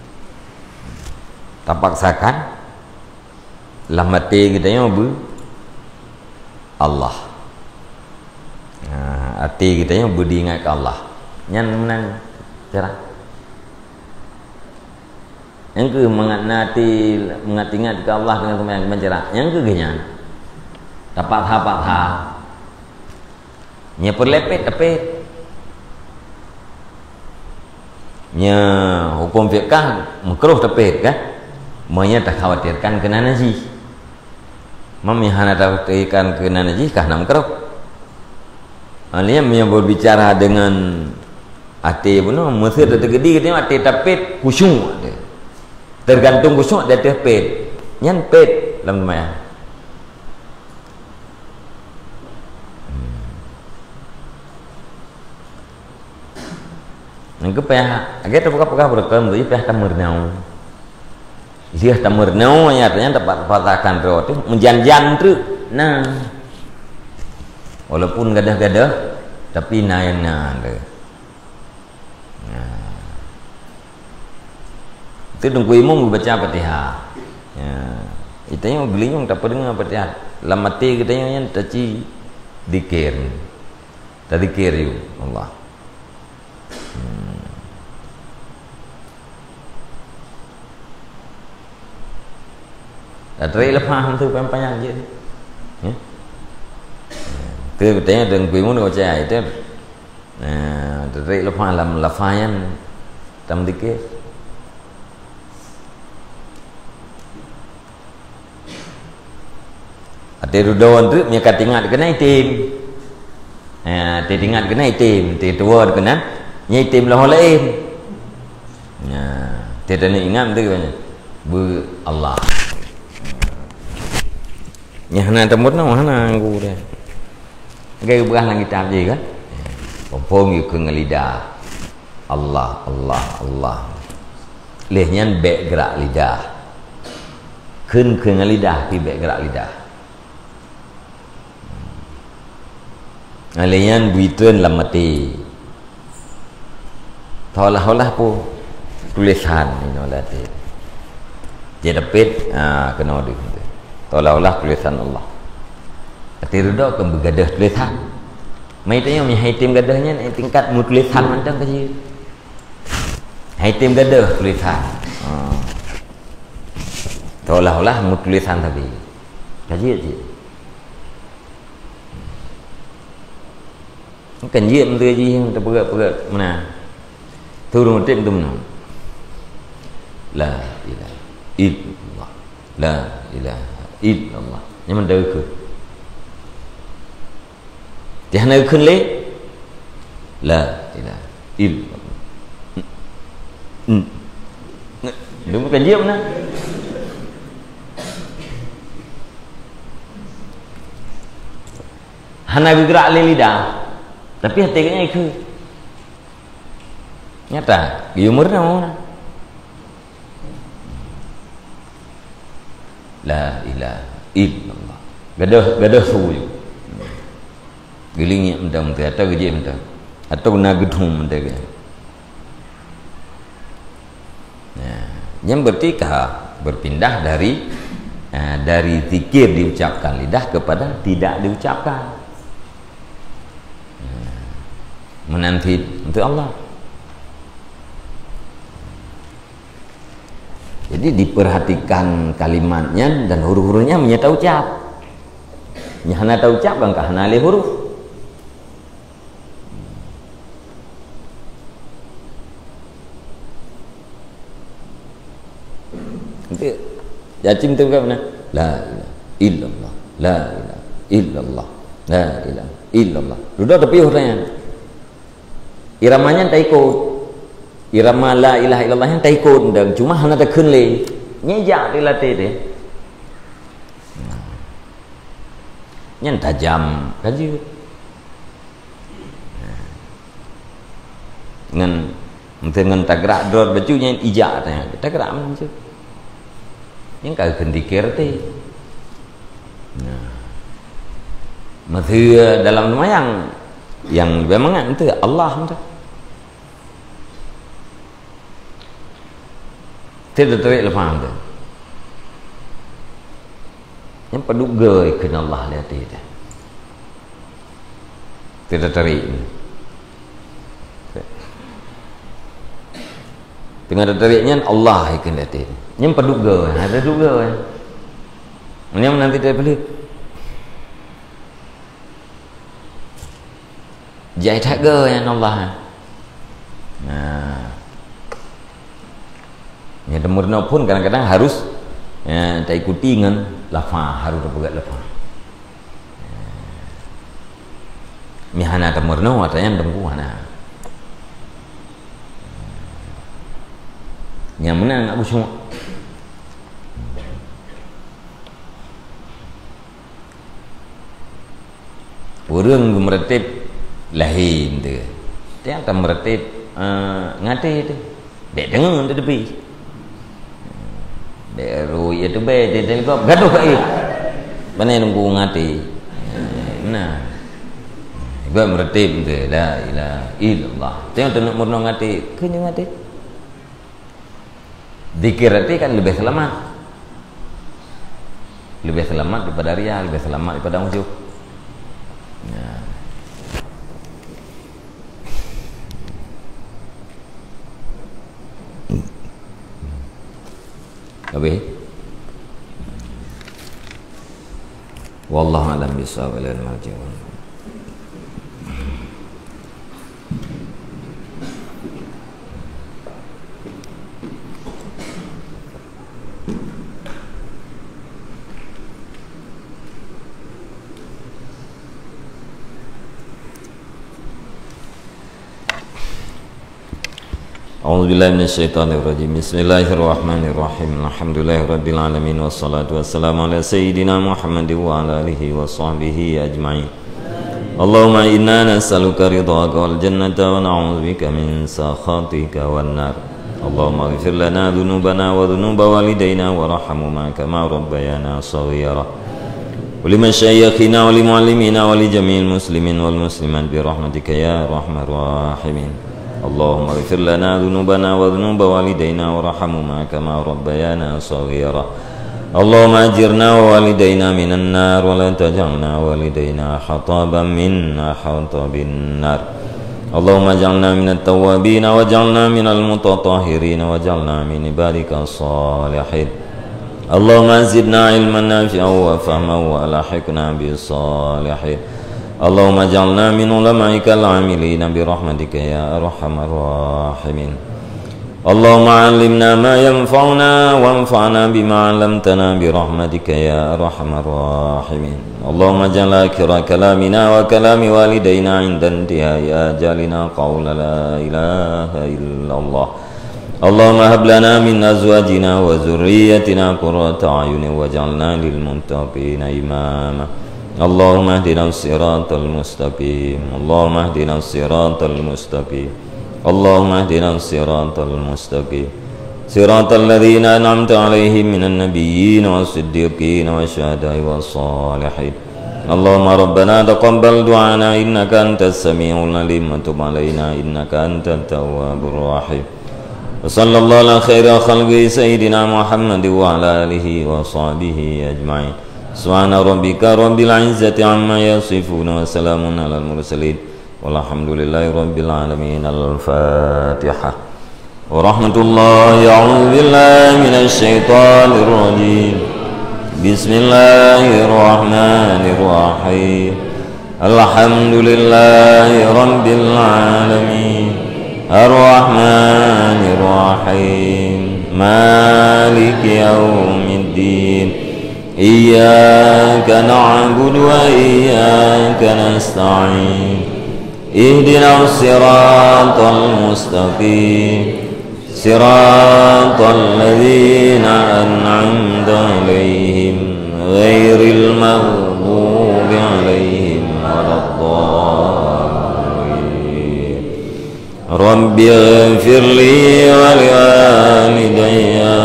tak paksakan lah mati kita yang bu Allah nah, hati kita yang budi ingat ke Allah nyan menang cara yang ke mengatnati mengat-ingat ke Allah dengan teman yang cara yang ke genyan dapat dapat ha nya perlepet tepet nya hukum fiqh makruh tepet kan manya tak khawatirkan kena najis mam yang hana khawatirkan kena najis kah nak makruh alia yang berbicara dengan hati pun mesti tergedi katanya hati tepet khusyuk tergantung khusyuk dia tepet nyan pet dalam sembahyang. Nangke payah, agak terbuka-buka berkem, jadi payah tamurnau. Dia tamurnau, artinya dapat patahkan roti, menjanjan tu, nah. Walaupun gadah-gadah, tapi nayan nade. Nah. Itu tunggu imam baca Fatihah. Ya. Itu yang beliau tak pernah Fatihah. Lamati kita yang taci dikir, tadi kiri Allah. Dah terik lepas tu panjang je. Ya. Tu betulnya dengan kuimu nak cakap itu. Nah, terik lepas dalam lafayan tam dikit. Ate rudawan tu nya katingat kena itim. Ha, ate tingat kena itim, ate tua kena nya itim lah lain. Ya, ate tanya ingat tu kan. Bu Allah. Nya hana temut no hana aku dia. Gaya berah lang kitab je kan. Pompong yu ke lidah. Allah, Allah, Allah. Lehnya bek gerak lidah. Kun ke lidah pi bek gerak lidah. Alian buitun lamati. Taulah-olah pu tulisan ini oleh dia. Dia dapat ah kena dia. Taulah-olah tulisan Allah. Ati rudak ke begadah tulisan. Mai tanya mi haitim gadahnya tingkat mu tulisan macam kecil. Haitim gadah tulisan. Ha. Taulah-olah mu tulisan tapi. Kaji je. Kan dia tu je yang terperat-perat mana turun tim tu mana la ilaha illallah la ilaha illallah yang mana dah ke dia nak ke le la ilaha illallah hmm dia bukan dia mana hana bergerak le lidah. Tapi hatinya itu nyata di umurnya mana la ilaha illallah gadah gadah suwi gelingnya mentang mentang atau gaji mentang atau nagedhum mentang nah yang berarti berpindah dari nah, dari zikir diucapkan lidah kepada tidak diucapkan menanti untuk Allah. Jadi diperhatikan kalimatnya dan huruf-hurufnya menyata ucap. Nya hana tahu ucap bangka hana le huruf. Nanti jacim tu kan mana? La ilaha illallah, la ilaha illallah, la ilaha illallah. Sudah tapi orangnya iramanya tak ikut irama la ilaha illallah yang tak ikut dan cuma hanya tak kenli nyejak dilatih dia yang tajam kaji dengan dengan tak gerak dror bajunya ijak tanya kita gerak mana tu yang kau kendikir tu masih dalam lumayan yang memang itu Allah tu. Tidak terik lepas tu. Yang paduga kena Allah lihat dia. Tidak terik. Tengah ada teriknya Allah kena lihat dia. Yang paduga, ada duga. Yang nanti dia pilih. Jai tak ge yang Allah. Nah. Ya demurna pun kadang-kadang harus ya, tak ikuti dengan lafaz harus berbuat lafaz. Mihana demurna watanya demku hana. Yang mana nak busuk. Urang meretip lain tu. Dia akan meretip uh, ngati tu. Dek dengar tu tepi. Dek ru ya tu be dek telekop gaduh kai. Mana nunggu ngati. Nah. Iba meretip tu la ilaha illallah. Tengok tu nak murno ngati, kenyang ngati. Zikir hati kan lebih selamat. Lebih selamat daripada riya, lebih selamat daripada ujub. Ya. Habis. Wallahu a'lam bishawab. Ilal marji'un. A'udzubillahi minasyaitonirrajim. Bismillahirrahmanirrahim. Alhamdulillahirabbil alamin wassalatu wassalamu ala sayyidina Muhammadin wa ala alihi wa sahbihi ajma'in. Allahumma inna nas'aluka ridhaka wal jannata wa na'udzubika min sakhatika wan nar. Allahumma ighfir lana dhunubana wa dhunuba walidayna warhamhuma kama rabbayana shaghira. Wa limasyayikhina wa limuallimina wa li jami'il muslimin wal muslimat bi rahmatika ya arhamar rahimin. Allahumma ighfir lana dhunubana wa dhunuba walidayna warhamhuma kama rabbayana shaghira. Allahumma ajirna wa walidayna minan nar wa la taj'alna walidayna hataban min hatabin nar. Allahumma ij'alna minat tawwabin waj'alna minal mutatahhirin waj'alna min ibadika shalihin. Allahumma zidna ilman nafi'an wa fahman wa alhiqna bis salihin. Allahumma ja'alna min ulama'ika al-'amilina bi rahmatika ya arhamar rahimin. Allahumma 'allimna ma yanfa'una wanfa'na bima 'allamtana bi rahmatika ya arhamar rahimin. Allahumma ja'al akhira kalamina wa kalami walidayna 'inda intihai ajalina qawla la ilaha illallah. Allahumma hab lana min azwajina wa dhurriyyatina qurrata a'yunin waj'alna lil muttaqina imama. Allahumma ihdina as-siratal mustaqim. Allahumma ihdina as-siratal mustaqim. Allahumma ihdina as-siratal mustaqim. Siratal ladzina an'amta 'alaihim minan nabiyyin was-siddiqin wasyuhada'i was-shalihin. Allahumma rabbana taqabbal du'ana innaka antas sami'ul 'alim wa tub 'alaina innaka antat tawwabur rahim. Wa sallallahu ala khairi khalqi sayyidina Muhammad wa ala alihi wa sahbihi ajma'in. Subhana rabbika rabbil izzati amma yasifun wa salamun alal mursalin walhamdulillahi rabbil alamin. Al-Fatihah. Wa rahmatullahi a'udzu billahi minasy syaithanir rajim. Bismillahirrahmanirrahim. Alhamdulillahi rabbil alamin. Ar-Rahmanir Rahim. Maliki yaumiddin. Iyyaka na'budu wa iyyaka nasta'in. Ihdinas siratal mustaqim. Siratal ladzina an'amta 'alaihim ghairil maghdubi 'alaihim waladdallin. Rabbi ighfirli wa liwalidayya.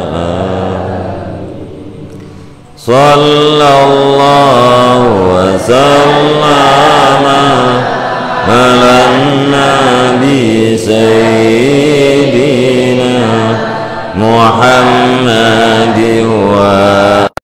Sallallahu wa sallama ala nabi sayyidina Muhammadin wa